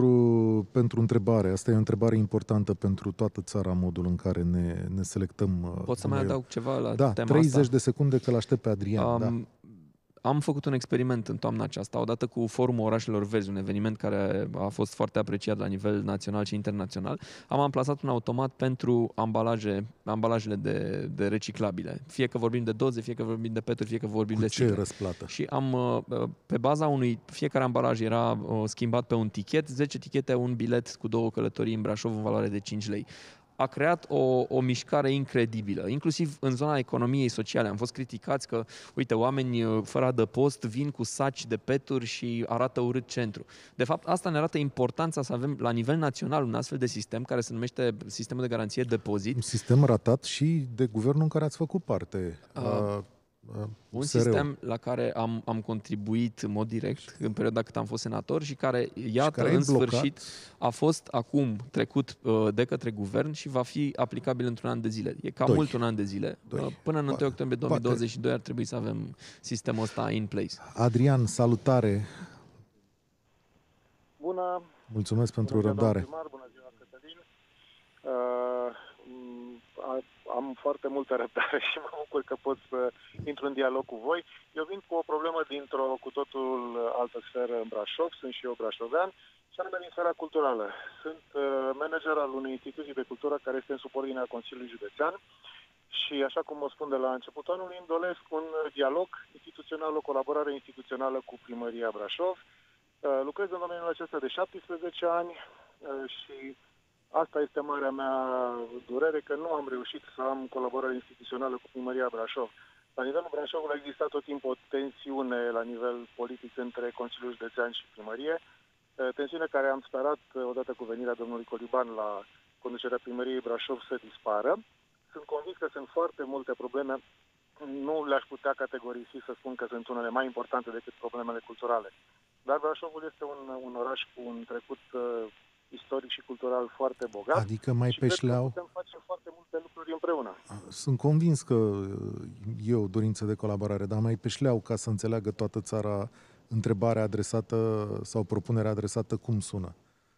pentru întrebare. Asta e o întrebare importantă pentru toată țara, modul în care ne selectăm. Pot să mai adaug ceva la tema 30 asta? de secunde că l-aștept pe Adrian. Am făcut un experiment în toamna aceasta, odată cu Forumul Orașelor Verzi, un eveniment care a fost foarte apreciat la nivel național și internațional. Am amplasat un automat pentru ambalajele de reciclabile. Fie că vorbim de doze, fie că vorbim de peturi, fie că vorbim de sticle. Ce răsplată? Și pe baza fiecare ambalaj era schimbat pe un tichet, 10 tichete, un bilet cu 2 călătorii în Brașov în valoare de 5 lei. a creat o mișcare incredibilă, inclusiv în zona economiei sociale. Am fost criticați că, uite, oameni fără adăpost vin cu saci de peturi și arată urât centru. De fapt, asta ne arată importanța să avem la nivel național un astfel de sistem care se numește sistemul de garanție depozit. Un sistem ratat și de guvernul în care ați făcut parte. Un sistem la care am contribuit în mod direct în perioada cât am fost senator și care, iată, în sfârșit a fost acum trecut de către guvern și va fi aplicabil într-un an de zile. E cam mult un an de zile. Până în 1 octombrie 2022 ar trebui să avem sistemul ăsta in place. Adrian, salutare! Bună! Mulțumesc pentru răbdare. Bună ziua, Cătălin! Am foarte multă răbdare și mă bucur că pot să intru în dialog cu voi. Eu vin cu o problemă dintr-o cu totul altă sferă în Brașov, sunt și eu brașovean, și anume din sfera culturală. Sunt manager al unei instituții de cultură care este în subordinea Consiliului Județean și, așa cum o spun de la începutul anului, îmi doresc un dialog instituțional, o colaborare instituțională cu Primăria Brașov. Lucrez în domeniul acesta de 17 ani și asta este marea mea durere, că nu am reușit să am colaborare instituțională cu Primăria Brașov. La nivelul Brașovului a existat tot timpul o tensiune la nivel politic între Consiliul Județean și Primărie, tensiune care am sperat, odată cu venirea domnului Coliban la conducerea Primăriei Brașov, să dispară. Sunt convins că sunt foarte multe probleme, nu le-aș putea categorisi să spun că sunt unele mai importante decât problemele culturale. Dar Brașovul este un oraș cu un trecut istoric și cultural foarte bogat. Adică mai pe șleau. Putem face foarte multe lucruri împreună. Sunt convins că e o dorință de colaborare, dar mai pe șleau, ca să înțeleagă toată țara întrebarea adresată sau propunerea adresată, cum sună?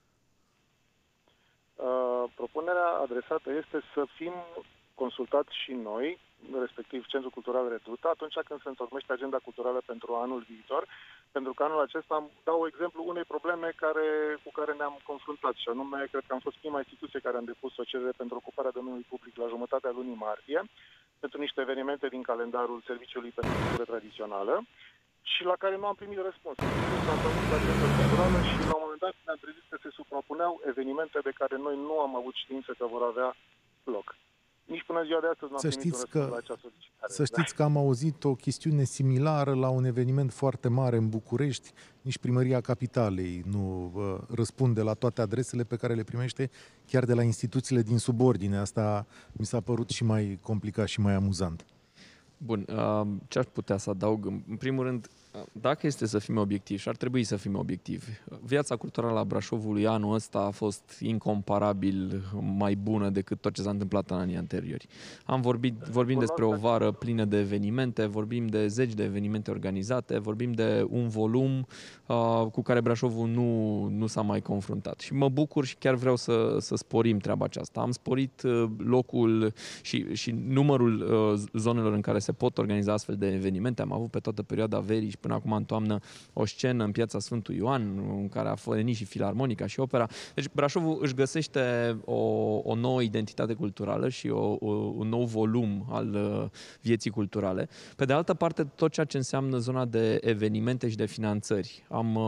Propunerea adresată este să fim consultați și noi, respectiv Centrul Cultural Reduta, atunci când se întocmește agenda culturală pentru anul viitor, pentru că anul acesta dau exemplu unei probleme cu care ne-am confruntat, și anume, cred că am fost prima instituție care am depus o cerere pentru ocuparea domeniului public la jumătatea lunii martie, pentru niște evenimente din calendarul Serviciului pentru Cultură Tradițională, și la care nu am primit răspuns. S-a făcut agenda culturală și la un moment dat ne-am trezit că se suprapuneau evenimente de care noi nu am avut știință că vor avea loc. Nici până ziua de astăzi nu am primit un răspuns la acea solicitare. Să știți că am auzit o chestiune similară la un eveniment foarte mare în București. Nici Primăria Capitalei nu răspunde la toate adresele pe care le primește, chiar de la instituțiile din subordine. Asta mi s-a părut și mai complicat și mai amuzant. Bun, ce aș putea să adaug? În primul rând, dacă este să fim obiectivi, și ar trebui să fim obiectivi, viața culturală a Brașovului anul ăsta a fost incomparabil mai bună decât tot ce s-a întâmplat în anii anteriori. Vorbim despre o vară plină de evenimente, vorbim de zeci de evenimente organizate, vorbim de un volum cu care Brașovul nu s-a mai confruntat. Și mă bucur și chiar vreau să sporim treaba aceasta. Am sporit locul și numărul zonelor în care se pot organiza astfel de evenimente. Am avut pe toată perioada verii și până acum în toamnă o scenă în Piața Sfântul Ioan, în care a venit și Filarmonica și opera. Deci Brașovul își găsește o nouă identitate culturală și un nou volum al vieții culturale. Pe de altă parte, tot ceea ce înseamnă zona de evenimente și de finanțări.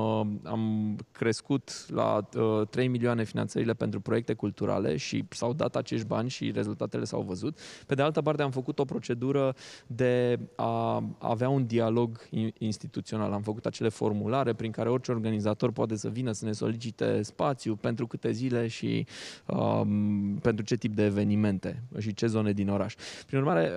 Am crescut la 3 milioane finanțările pentru proiecte culturale și s-au dat acești bani și rezultatele s-au văzut. Pe de altă parte, am făcut o procedură de a avea un dialog instituțional. Am făcut acele formulare prin care orice organizator poate să vină să ne solicite spațiu, pentru câte zile și pentru ce tip de evenimente și ce zone din oraș. Prin urmare,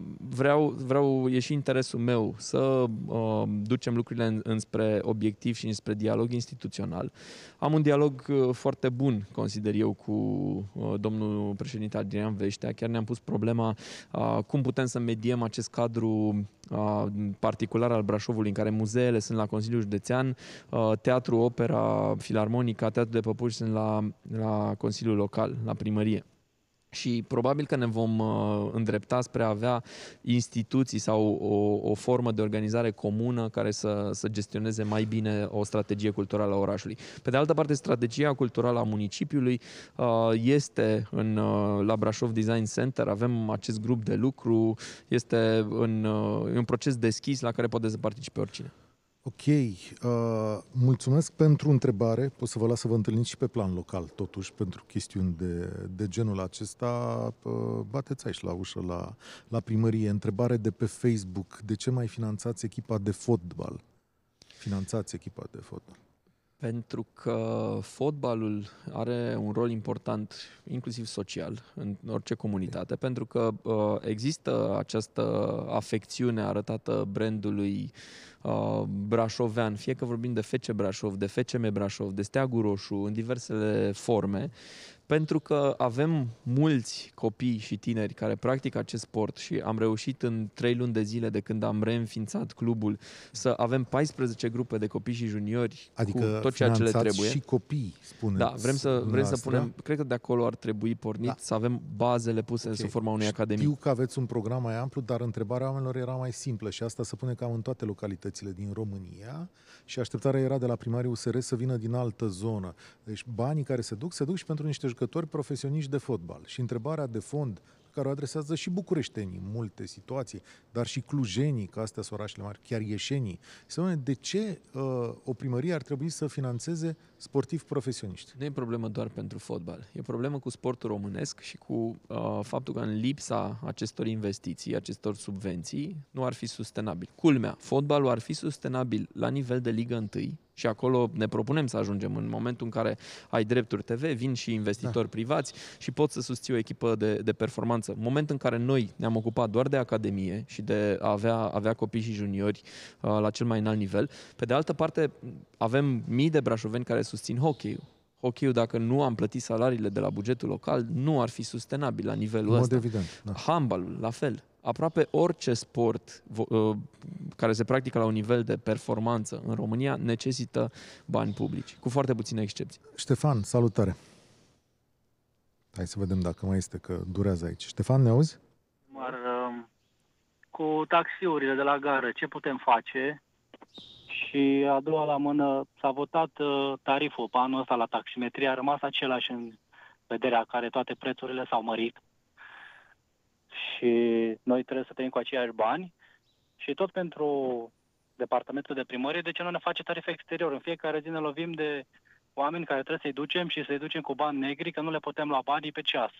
e și interesul meu să ducem lucrurile înspre obiectiv și înspre dialog instituțional. Am un dialog foarte bun, consider eu, cu domnul președinte Adrian Veștea. Chiar ne-am pus problema cum putem să mediem acest cadru particular al Brașovului, în care muzeele sunt la Consiliul Județean, teatru, opera, filarmonica, teatru de păpuși sunt la Consiliul Local, la primărie. Și probabil că ne vom îndrepta spre a avea instituții sau o formă de organizare comună care să gestioneze mai bine o strategie culturală a orașului. Pe de altă parte, strategia culturală a municipiului este la Brașov Design Center. Avem acest grup de lucru, este un proces deschis la care poate să participe oricine. Ok, mulțumesc pentru întrebare. Pot să vă las să vă întâlniți și pe plan local, totuși, pentru chestiuni de genul acesta. Bateți aici la ușă, la primărie. Întrebare de pe Facebook. De ce mai finanțați echipa de fotbal? Finanțați echipa de fotbal. Pentru că fotbalul are un rol important, inclusiv social, în orice comunitate, pentru că există această afecțiune arătată brandului brașovean, fie că vorbim de FC Brașov, de FCM Brașov, de Steagul Roșu, în diversele forme, pentru că avem mulți copii și tineri care practică acest sport și am reușit în 3 luni de zile de când am reînființat clubul să avem 14 grupe de copii și juniori, adică cu tot ceea ce le trebuie. și copii, spuneți. Da, vrem să punem, cred că de acolo ar trebui pornit, să avem bazele puse sub forma unei academii. Știu că aveți un program mai amplu, dar întrebarea oamenilor era mai simplă și asta se pune cam în toate localitățile din România și așteptarea era de la primarii USR să vină din altă zonă. Deci banii care se duc și pentru niște jucători profesioniști de fotbal. Și întrebarea de fond pe care o adresează și bucureștenii în multe situații, dar și clujenii, că astea sunt orașele mari, chiar ieșenii, de ce o primărie ar trebui să finanțeze sportivi profesioniști? Nu e problemă doar pentru fotbal. E problemă cu sportul românesc și cu faptul că în lipsa acestor investiții, acestor subvenții, nu ar fi sustenabil. Culmea, fotbalul ar fi sustenabil la nivel de Liga 1 și acolo ne propunem să ajungem în momentul în care ai drepturi TV, vin și investitori privați și poți să susții o echipă de performanță. În momentul în care noi ne-am ocupat doar de academie și de a avea copii și juniori la cel mai înalt nivel, pe de altă parte avem mii de brașoveni care susțin hockey-ul. Hockey-ul, dacă nu am plătit salariile de la bugetul local, nu ar fi sustenabil la nivelul ăsta. Evident, da. Handbalul, la fel. Aproape orice sport care se practică la un nivel de performanță în România necesită bani publici, cu foarte puține excepții. Ștefan, salutare! Hai să vedem dacă mai este, că durează aici. Ștefan, ne auzi? Cu taxiurile de la gară, ce putem face? Și a doua la mână, s-a votat tariful pe anul ăsta la taximetrie, a rămas același în vederea care toate prețurile s-au mărit. Și noi trebuie să trăim cu aceiași bani și tot pentru departamentul de primărie, de ce nu ne face tarif exterior? În fiecare zi ne lovim de oameni care trebuie să-i ducem și să-i ducem cu bani negri, că nu le putem lua banii pe ceas.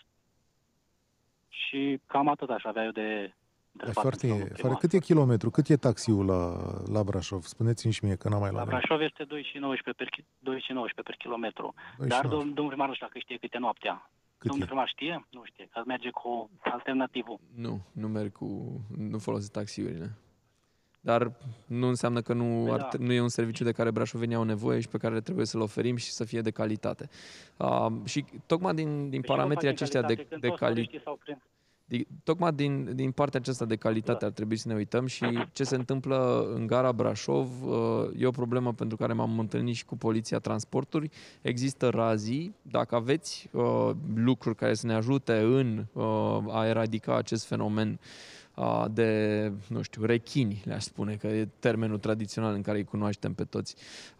Și cam atât aș avea eu de foarte. Cât e kilometru? Cât e taxiul la Brașov? Spuneți-mi și mie, că n-am mai luat. La Brașov este 2,19 per kilometru. Dar domnul primar nu știu dacă știe cât e noaptea. Domnul primar știe? Nu știe, că merge cu alternativul. Nu folosesc taxiurile. Dar nu înseamnă că nu e un serviciu de care brașovenii au nevoie și pe care trebuie să-l oferim și să fie de calitate. Și tocmai din parametrii aceștia de calitate. Tocmai din partea aceasta de calitate ar trebui să ne uităm și ce se întâmplă în gara Brașov e o problemă pentru care m-am întâlnit și cu Poliția Transporturi. Există razii. Dacă aveți lucruri care să ne ajute în a eradica acest fenomen de, nu știu, rechini, le-aș spune, că e termenul tradițional în care îi cunoaștem pe toți.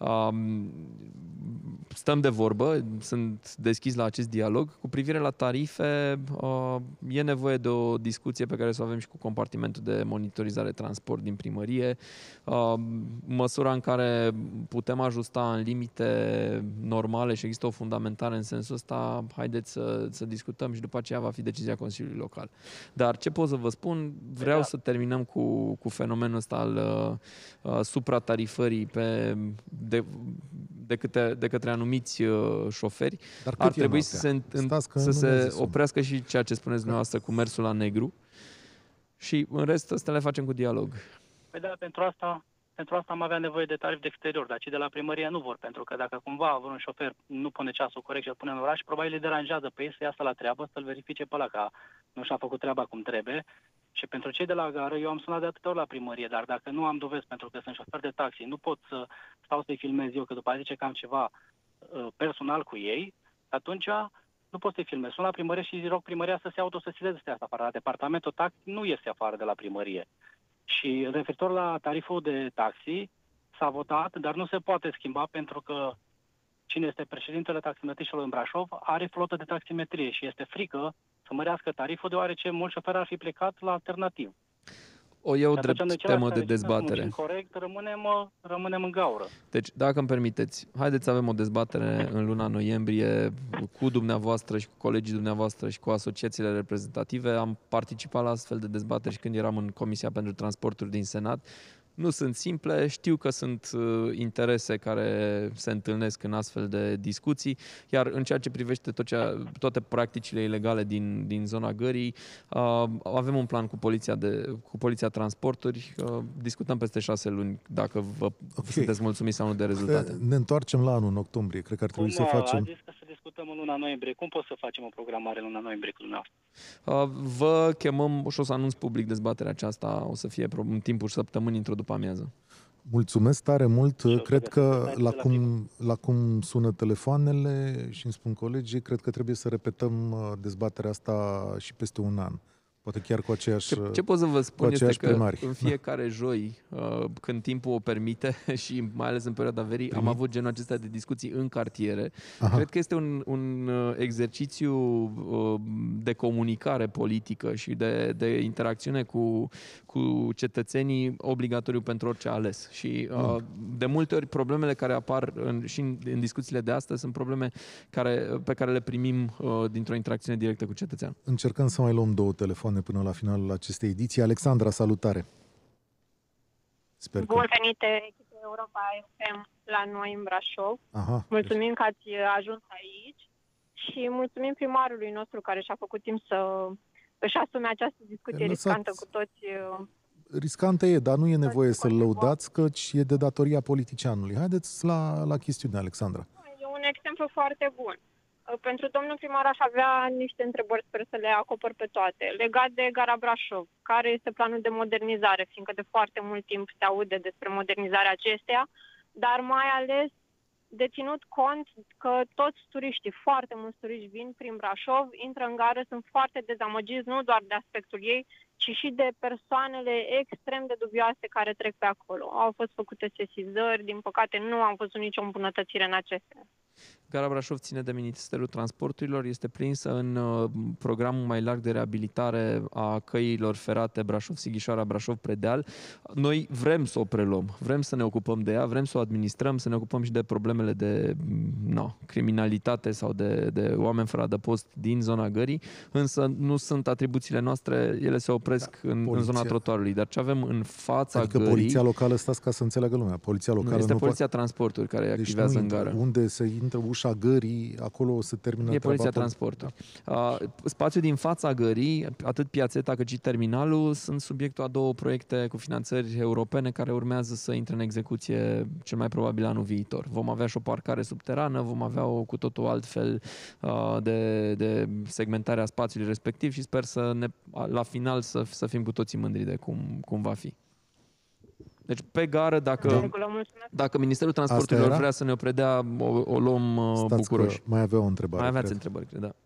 Stăm de vorbă, sunt deschis la acest dialog. Cu privire la tarife, e nevoie de o discuție pe care să o avem și cu compartimentul de monitorizare transport din primărie. Măsura în care putem ajusta în limite normale și există o fundamentare în sensul ăsta, haideți să discutăm și după aceea va fi decizia Consiliului Local. Dar ce pot să vă spun? Vreau să terminăm cu fenomenul ăsta al supratarifării de către anumiți șoferi. Ar trebui să se oprească și ceea ce spuneți dumneavoastră cu mersul la negru și în rest ăsta le facem cu dialog. Păi da, pentru asta am avea nevoie de tarif de exterior, dar cei de la primărie nu vor, pentru că dacă cumva vreun șofer nu pune ceasul corect și îl pune în oraș, probabil îi deranjează pe ei să iasă la treabă, să-l verifice pe ăla că nu și-a făcut treaba cum trebuie. Și pentru cei de la gară, eu am sunat de atâtea ori la primărie, dar dacă nu am dovezi pentru că sunt șofer de taxi, nu pot să stau să-i filmez eu, că după aceea zice că am ceva personal cu ei, atunci nu pot să-i filmez. Sun la primărie și rog primăria să se autosesizeze de asta afară. Departamentul taxi nu iese afară de la primărie. Și referitor la tariful de taxi, s-a votat, dar nu se poate schimba pentru că cine este președintele taximetriștilor în Brașov are flotă de taximetrie și este frică să mărească tariful, deoarece mulți șoferi ar fi plecat la alternativ. O iau drept temă de dezbatere. Corect, rămânem în gaură. Deci, dacă îmi permiteți, haideți să avem o dezbatere în luna noiembrie cu dumneavoastră și cu colegii dumneavoastră și cu asociațiile reprezentative. Am participat la astfel de dezbateri și când eram în Comisia pentru Transporturi din Senat. Nu sunt simple, știu că sunt interese care se întâlnesc în astfel de discuții, iar în ceea ce privește toate practicile ilegale din zona gării, avem un plan cu Poliția Transporturi, discutăm peste 6 luni dacă sunteți mulțumiți sau nu de rezultate. Ne întoarcem la anul în octombrie, cred că ar trebui să facem... A zis că să discutăm în luna noiembrie. Cum pot să facem o programare în luna noiembrie cu dumneavoastră? Vă chemăm și o să anunț public dezbaterea aceasta, o să fie în timpul săptămânii într-o după amiază. Mulțumesc tare mult. Cred că la cum sună telefoanele și îmi spun colegii, cred că trebuie să repetăm dezbaterea asta și peste un an. Poate chiar cu aceeași Ce pot să vă spun este că primari. În fiecare joi, când timpul o permite și mai ales în perioada verii, am avut genul acesta de discuții în cartiere. Aha. Cred că este un exercițiu de comunicare politică și de interacțiune cu cetățenii obligatoriu pentru orice ales. Și de multe ori problemele care apar și în discuțiile de astăzi sunt probleme pe care le primim dintr-o interacțiune directă cu cetățean. Încercăm să mai luăm 2 telefoane până la finalul acestei ediții. Alexandra, salutare! Bun venit, echipa Europa FM la noi în Brașov. Aha, mulțumim că ați ajuns aici și mulțumim primarului nostru care și-a făcut timp să își asume această discuție riscantă cu toți. Riscantă e, dar nu e nevoie să-l lăudați, căci e de datoria politicianului. Haideți la chestiune, Alexandra. E un exemplu foarte bun. Pentru domnul primar aș avea niște întrebări, sper să le acopăr pe toate. Legat de Gara Brașov, care este planul de modernizare, fiindcă de foarte mult timp se aude despre modernizarea acesteia, dar mai ales de ținut cont că toți turiștii, foarte mulți turiști vin prin Brașov, intră în gară, sunt foarte dezamăgiți nu doar de aspectul ei, ci și de persoanele extrem de dubioase care trec pe acolo. Au fost făcute sesizări, din păcate nu am văzut nicio îmbunătățire în acestea. Gara Brașov ține de Ministerul Transporturilor, este prinsă în programul mai larg de reabilitare a căilor ferate Brașov-Sighișoara, Brașov-Predeal. Noi vrem să o preluăm, vrem să ne ocupăm de ea, vrem să o administrăm, să ne ocupăm și de problemele de criminalitate sau de oameni fără adăpost din zona gării, însă nu sunt atribuțiile noastre, ele se opresc în zona trotuarului. Dar ce avem în fața gării... poliția locală, stați ca să înțeleagă lumea, poliția locală este Poliția Transporturi care activează în gară. Unde se intră ușa gării, acolo o să termină Poliția Transporturi. Spațiul din fața gării, atât piațeta cât și terminalul, sunt subiectul a 2 proiecte cu finanțări europene care urmează să intre în execuție cel mai probabil anul viitor. Vom avea și o parcare subterană, vom avea o cu totul altfel de segmentare a spațiului respectiv și sper la final să fim cu toții mândri de cum va fi. Deci pe gară, dacă Ministerul Transporturilor vrea să ne o predea, o luăm bucuroși. Mai avea o întrebare. Mai aveați întrebări, cred, da.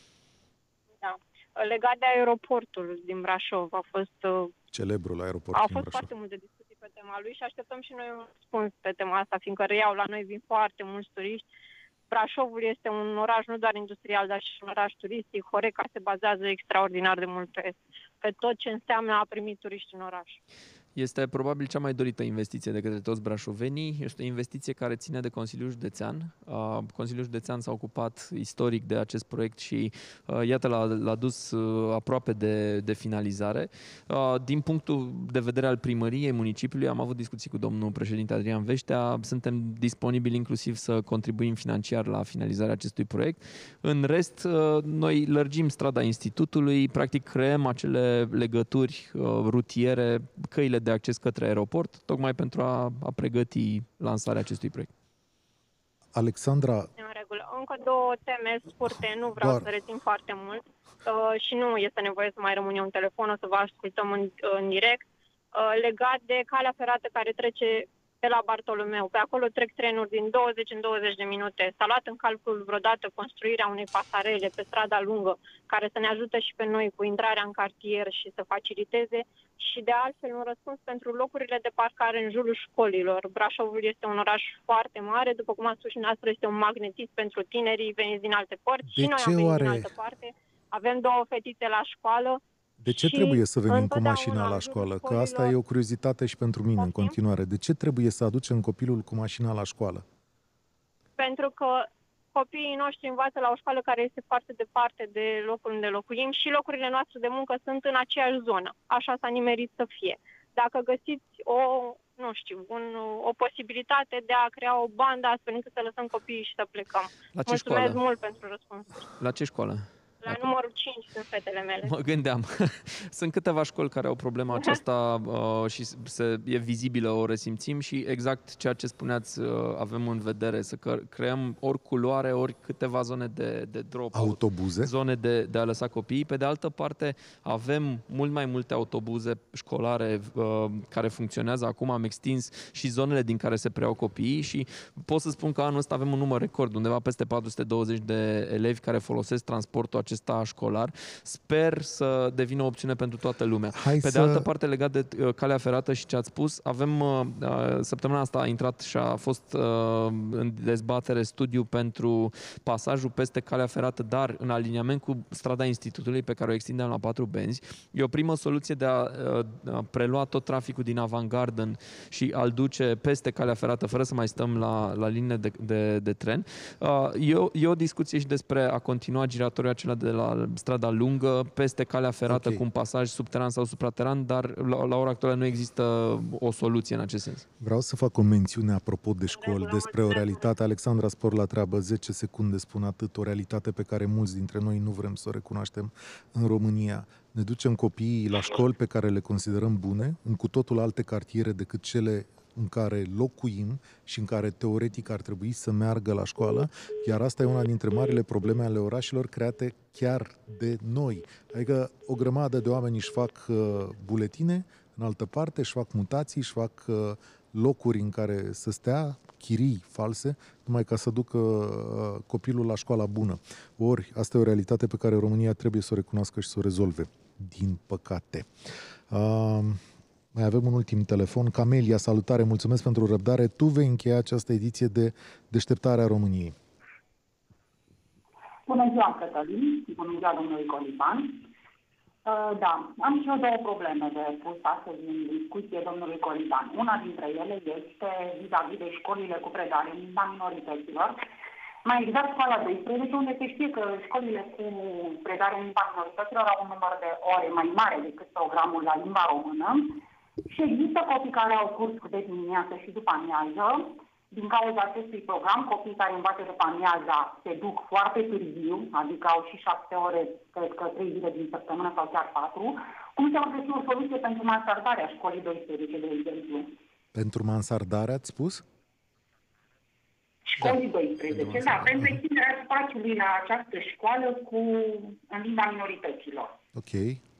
Da. Legat de aeroportul din Brașov, a fost... Celebrul aeroport din Brașov. Au fost foarte multe discuții pe tema lui și așteptăm și noi un răspuns pe tema asta, fiindcă reiau la noi vin foarte mulți turiști. Brașovul este un oraș nu doar industrial, dar și un oraș turistic. Horeca se bazează extraordinar de mult pe tot ce înseamnă a primi turiști în oraș. Este probabil cea mai dorită investiție de către toți brașovenii. Este o investiție care ține de Consiliul Județean. Consiliul Județean s-a ocupat istoric de acest proiect și iată l-a dus aproape de finalizare. Din punctul de vedere al primăriei municipiului, am avut discuții cu domnul președinte Adrian Veștea. Suntem disponibili inclusiv să contribuim financiar la finalizarea acestui proiect. În rest, noi lărgim strada Institutului, practic creăm acele legături rutiere, căile de acces către aeroport, tocmai pentru a pregăti lansarea acestui proiect. Alexandra... În regulă. Încă 2 teme scurte, nu vreau să rețin foarte mult și nu este nevoie să mai rămâne un telefon, o să vă ascultăm în direct. Legat de calea ferată care trece pe la Bartolomeu. Pe acolo trec trenuri din 20 în 20 de minute. S-a luat în calcul vreodată construirea unei pasarele pe strada lungă care să ne ajute și pe noi cu intrarea în cartier și să faciliteze. Și de altfel un răspuns pentru locurile de parcare în jurul școlilor. Brașovul este un oraș foarte mare, după cum a spus și noastră, este un magnetism pentru tinerii veniți din alte părți. Și noi am venit din altă parte. Avem 2 fetițe la școală. De ce trebuie să venim cu mașina la școală? Că asta e o curiozitate și pentru mine în continuare. De ce trebuie să aducem copilul cu mașina la școală? Pentru că copiii noștri învață la o școală care este foarte departe de locul unde locuim și locurile noastre de muncă sunt în aceeași zonă. Așa s-a nimerit să fie. Dacă găsiți o posibilitate de a crea o bandă astfel încât să lăsăm copiii și să plecăm. La ce Mulțumesc școală? mult pentru răspuns. La ce școală? La numărul 5 sunt fetele mele. Mă gândeam. Sunt câteva școli care au problema aceasta și e vizibilă, o resimțim și exact ceea ce spuneați avem în vedere, să creăm ori culoare, ori câteva zone de drop. Autobuze? Zone de a lăsa copiii. Pe de altă parte, avem mult mai multe autobuze școlare care funcționează acum. Am extins și zonele din care se preiau copiii și pot să spun că anul ăsta avem un număr record, undeva peste 420 de elevi care folosesc transportul acesta școlar. Sper să devină o opțiune pentru toată lumea. De altă parte, legat de calea ferată și ce ați spus, avem săptămâna asta a intrat și a fost în dezbatere studiu pentru pasajul peste calea ferată, dar în aliniament cu strada Institutului pe care o extindem la 4 benzi. E o primă soluție de a prelua tot traficul din Avant Garden și a-l duce peste calea ferată fără să mai stăm la linie de tren. E o discuție și despre a continua giratoriul acela de la strada lungă, peste calea ferată cu un pasaj subteran sau suprateran, dar la ora actuală nu există o soluție în acest sens. Vreau să fac o mențiune apropo de școli, despre o realitate. Alexandra Spor la treabă, 10 secunde spun atât, o realitate pe care mulți dintre noi nu vrem să o recunoaștem în România. Ne ducem copiii la școli pe care le considerăm bune, în cu totul alte cartiere decât cele în care locuim și în care teoretic ar trebui să meargă la școală, iar asta e una dintre marile probleme ale orașelor create chiar de noi. Adică o grămadă de oameni își fac buletine, în altă parte își fac mutații, își fac locuri în care să stea, chirii false, numai ca să ducă copilul la școala bună. Ori asta e o realitate pe care România trebuie să o recunoască și să o rezolve, din păcate. Mai avem un ultim telefon. Camelia, salutare, mulțumesc pentru răbdare. Tu vei încheia această ediție de Deșteptarea României. Bună ziua, Cătălin. Bună ziua, domnului Coliban. Da, am și eu două probleme de pus astăzi în discuție domnului Coliban. Una dintre ele este vis-a-vis de școlile cu predare în limba minorităților. Mai exact, școala 12, unde se știe că școlile cu predare în limba minorităților au un număr de ore mai mare decât programul la limba română. Și există copii care au curs de dimineață și după amiază. Din cauza acestui program, copiii care învață după amiaza se duc foarte târziu, adică au și 7 ore, cred că 3 zile din săptămână sau chiar 4. Cum se va găsi o soluție pentru mansardarea școlii 12, de exemplu? Pentru mansardare, ați spus? Școlii 12, da, pentru extinderea spațiului la această școală în limba minorităților. Ok.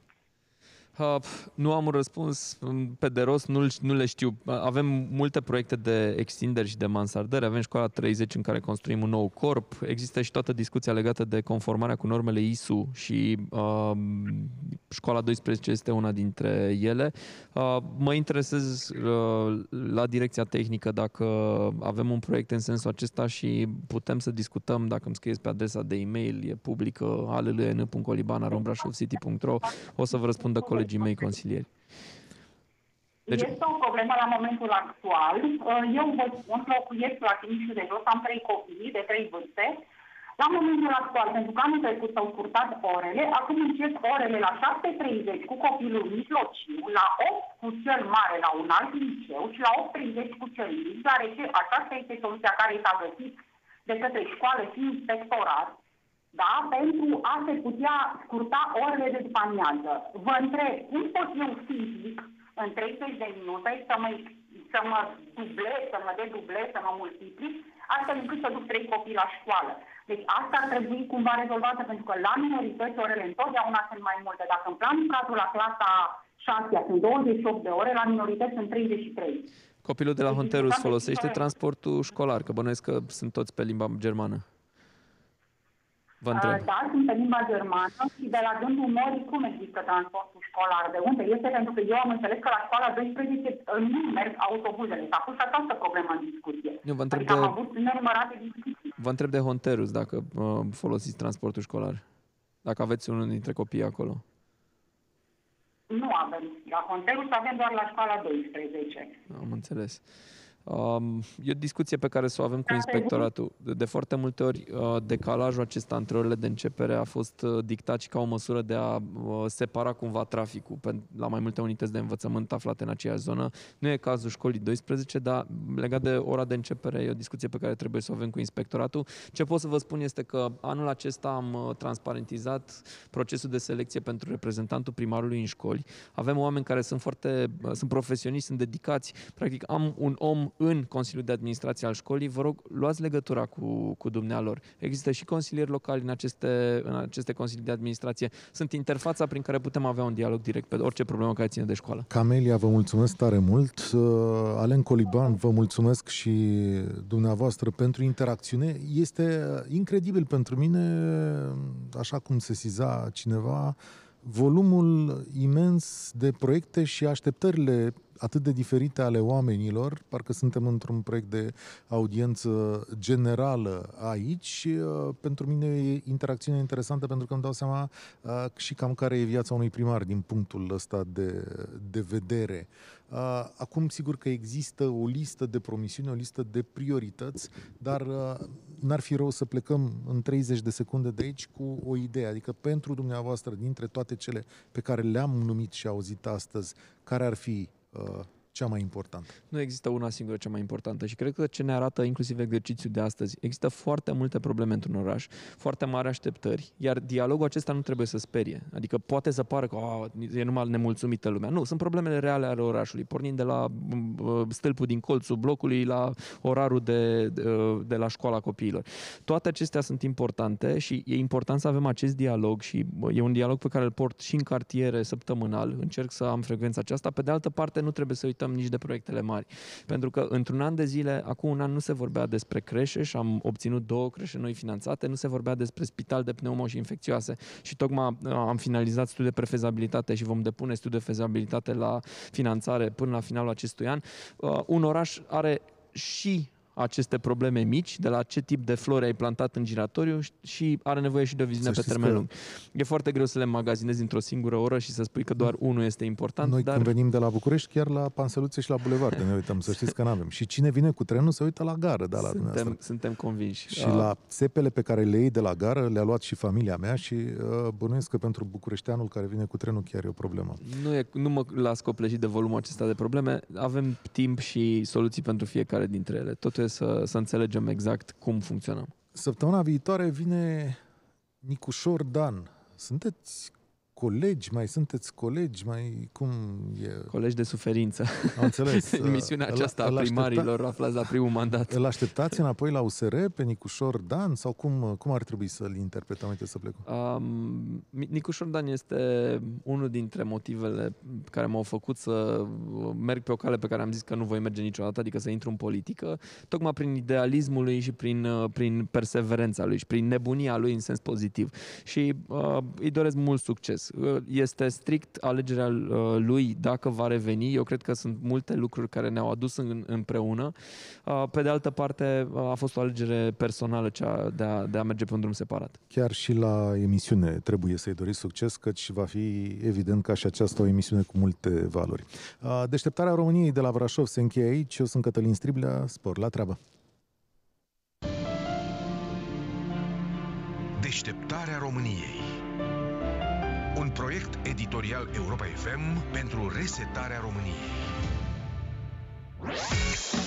Nu am un răspuns pe de rost, nu le știu. Avem multe proiecte de extinderi și de mansardări. Avem școala 30 în care construim un nou corp. Există și toată discuția legată de conformarea cu normele ISU și școala 12 este una dintre ele. Mă interesez la direcția tehnică dacă avem un proiect în sensul acesta și putem să discutăm. Dacă îmi scrieți pe adresa de e-mail, e publică alln.coliban@brașovcity.ro, o să vă răspundă colegii mei consilieri. Deci... Este o problemă la momentul actual. Eu vă spun că locuiesc la Timișul de Jos, am 3 copii de 3 vârste. La momentul actual, pentru că anul trecut s-au scurtat orele, acum încep orele la 7:30 cu copilul mijlociu, la 8 cu cel mare la un alt liceu și la 8:30 cu cel mic, deoarece aceasta este soluția care s-a găsit de către școală și inspectorat. Da, pentru a se putea scurta orele de după amiază. Vă întreb, cum pot eu fizic în 30 de minute să mă dublez, să mă dedublez, să mă multiplic, astfel încât să duc 3 copii la școală. Deci asta ar trebui cumva rezolvată, pentru că la minorități orele întotdeauna sunt mai multe. Dacă în planul cadru la clasa 6 sunt 28 de ore, la minorități sunt 33. Copilul de la Honterus folosește transportul școlar, că bănuiesc că sunt toți pe limba germană. Da, sunt pe limba germană și de la Gândul Mori cum există transportul școlar? De unde este? Pentru că eu am înțeles că la școala 12 nu merg autobuzele. S-a pus această problemă în discuție. Adică am avut nenumărate discuții. Vă întreb de Honterus dacă folosiți transportul școlar. Dacă aveți unul dintre copii acolo. nu avem la Conterus, avem doar la școala 12. Am înțeles. E o discuție pe care să o avem cu inspectoratul. De foarte multe ori, decalajul acesta între orele de începere a fost dictat și ca o măsură de a separa cumva traficul la mai multe unități de învățământ aflate în aceeași zonă. Nu e cazul școlii 12, dar legat de ora de începere e o discuție pe care trebuie să o avem cu inspectoratul. Ce pot să vă spun este că anul acesta am transparentizat procesul de selecție pentru reprezentantul primarului în școli. Avem oameni care sunt profesioniști, sunt dedicați. Practic am un om în Consiliul de Administrație al școlii, vă rog, luați legătura cu dumnealor. Există și consilieri locali în aceste consilii de administrație. Sunt interfața prin care putem avea un dialog direct pe orice problemă care ține de școală. Camelia, vă mulțumesc tare mult. Alen Coliban, vă mulțumesc și dumneavoastră pentru interacțiune. Este incredibil pentru mine, așa cum sesiza cineva, volumul imens de proiecte și așteptările atât de diferite ale oamenilor, parcă suntem într-un proiect de audiență generală aici. Pentru mine e interacțiunea interesantă pentru că îmi dau seama și cam care e viața unui primar din punctul ăsta de vedere. Acum, sigur că există o listă de promisiuni, o listă de priorități, dar n-ar fi rău să plecăm în 30 de secunde de aici cu o idee. Adică pentru dumneavoastră, dintre toate cele pe care le-am numit și auzit astăzi, care ar fi cea mai importantă? Nu există una singură cea mai importantă și cred că ce ne arată inclusiv exercițiul de astăzi, există foarte multe probleme într-un oraș, foarte mari așteptări, iar dialogul acesta nu trebuie să sperie. Adică poate să pară că e numai nemulțumită lumea. Nu, sunt problemele reale ale orașului, pornind de la stâlpul din colțul blocului la orarul de la școala copiilor. Toate acestea sunt importante și e important să avem acest dialog și e un dialog pe care îl port și în cartiere săptămânal, încerc să am frecvența aceasta. Pe de altă parte, nu trebuie să uităm nici de proiectele mari. Pentru că într-un an de zile, acum un an, nu se vorbea despre creșe și am obținut 2 creșe noi finanțate, nu se vorbea despre spital de pneumo și infecțioase și tocmai am finalizat studiul de prefezabilitate și vom depune studiul de fezabilitate la finanțare până la finalul acestui an. Un oraș are și aceste probleme mici, de la ce tip de flori ai plantat în giratoriu și are nevoie și de o viziune pe termen lung. E foarte greu să le magazinezi într-o singură oră și să spui că doar unul este important. Noi când venim de la București, chiar la Panseluțe și la Bulevard ne uităm, să știți că n-avem. Și cine vine cu trenul se uită la gară. Da, suntem convinși. Și la țepele pe care le iei de la gară le-a luat și familia mea și bănuiesc că pentru bucureșteanul care vine cu trenul chiar e o problemă. Nu mă las copleșit de volumul acesta de probleme. Avem timp și soluții pentru fiecare dintre ele. Totul să înțelegem exact cum funcționăm. Săptămâna viitoare vine Nicușor Dan. Sunteți colegi? Mai sunteți colegi? Mai cum e? Colegi de suferință. Am înțeles. Emisiunea aceasta a primarilor aflați la primul mandat. Îl așteptați înapoi la USR pe Nicușor Dan? Sau cum ar trebui să-l interpretăm? Uite să plec. Nicușor Dan este unul dintre motivele care m-au făcut să merg pe o cale pe care am zis că nu voi merge niciodată, adică să intru în politică, tocmai prin idealismul lui și prin perseverența lui și prin nebunia lui în sens pozitiv. Și îi doresc mult succes. Este strict alegerea lui dacă va reveni. Eu cred că sunt multe lucruri care ne-au adus împreună. Pe de altă parte, a fost o alegere personală cea de a merge pe un drum separat. Chiar și la emisiune trebuie să-i doriți succes, căci va fi evident ca și aceasta o emisiune cu multe valori. Deșteptarea României de la Brașov se încheie aici. Eu sunt Cătălin Striblea. Spor la treabă! Deșteptarea României. Un proiect editorial Europa FM pentru resetarea României.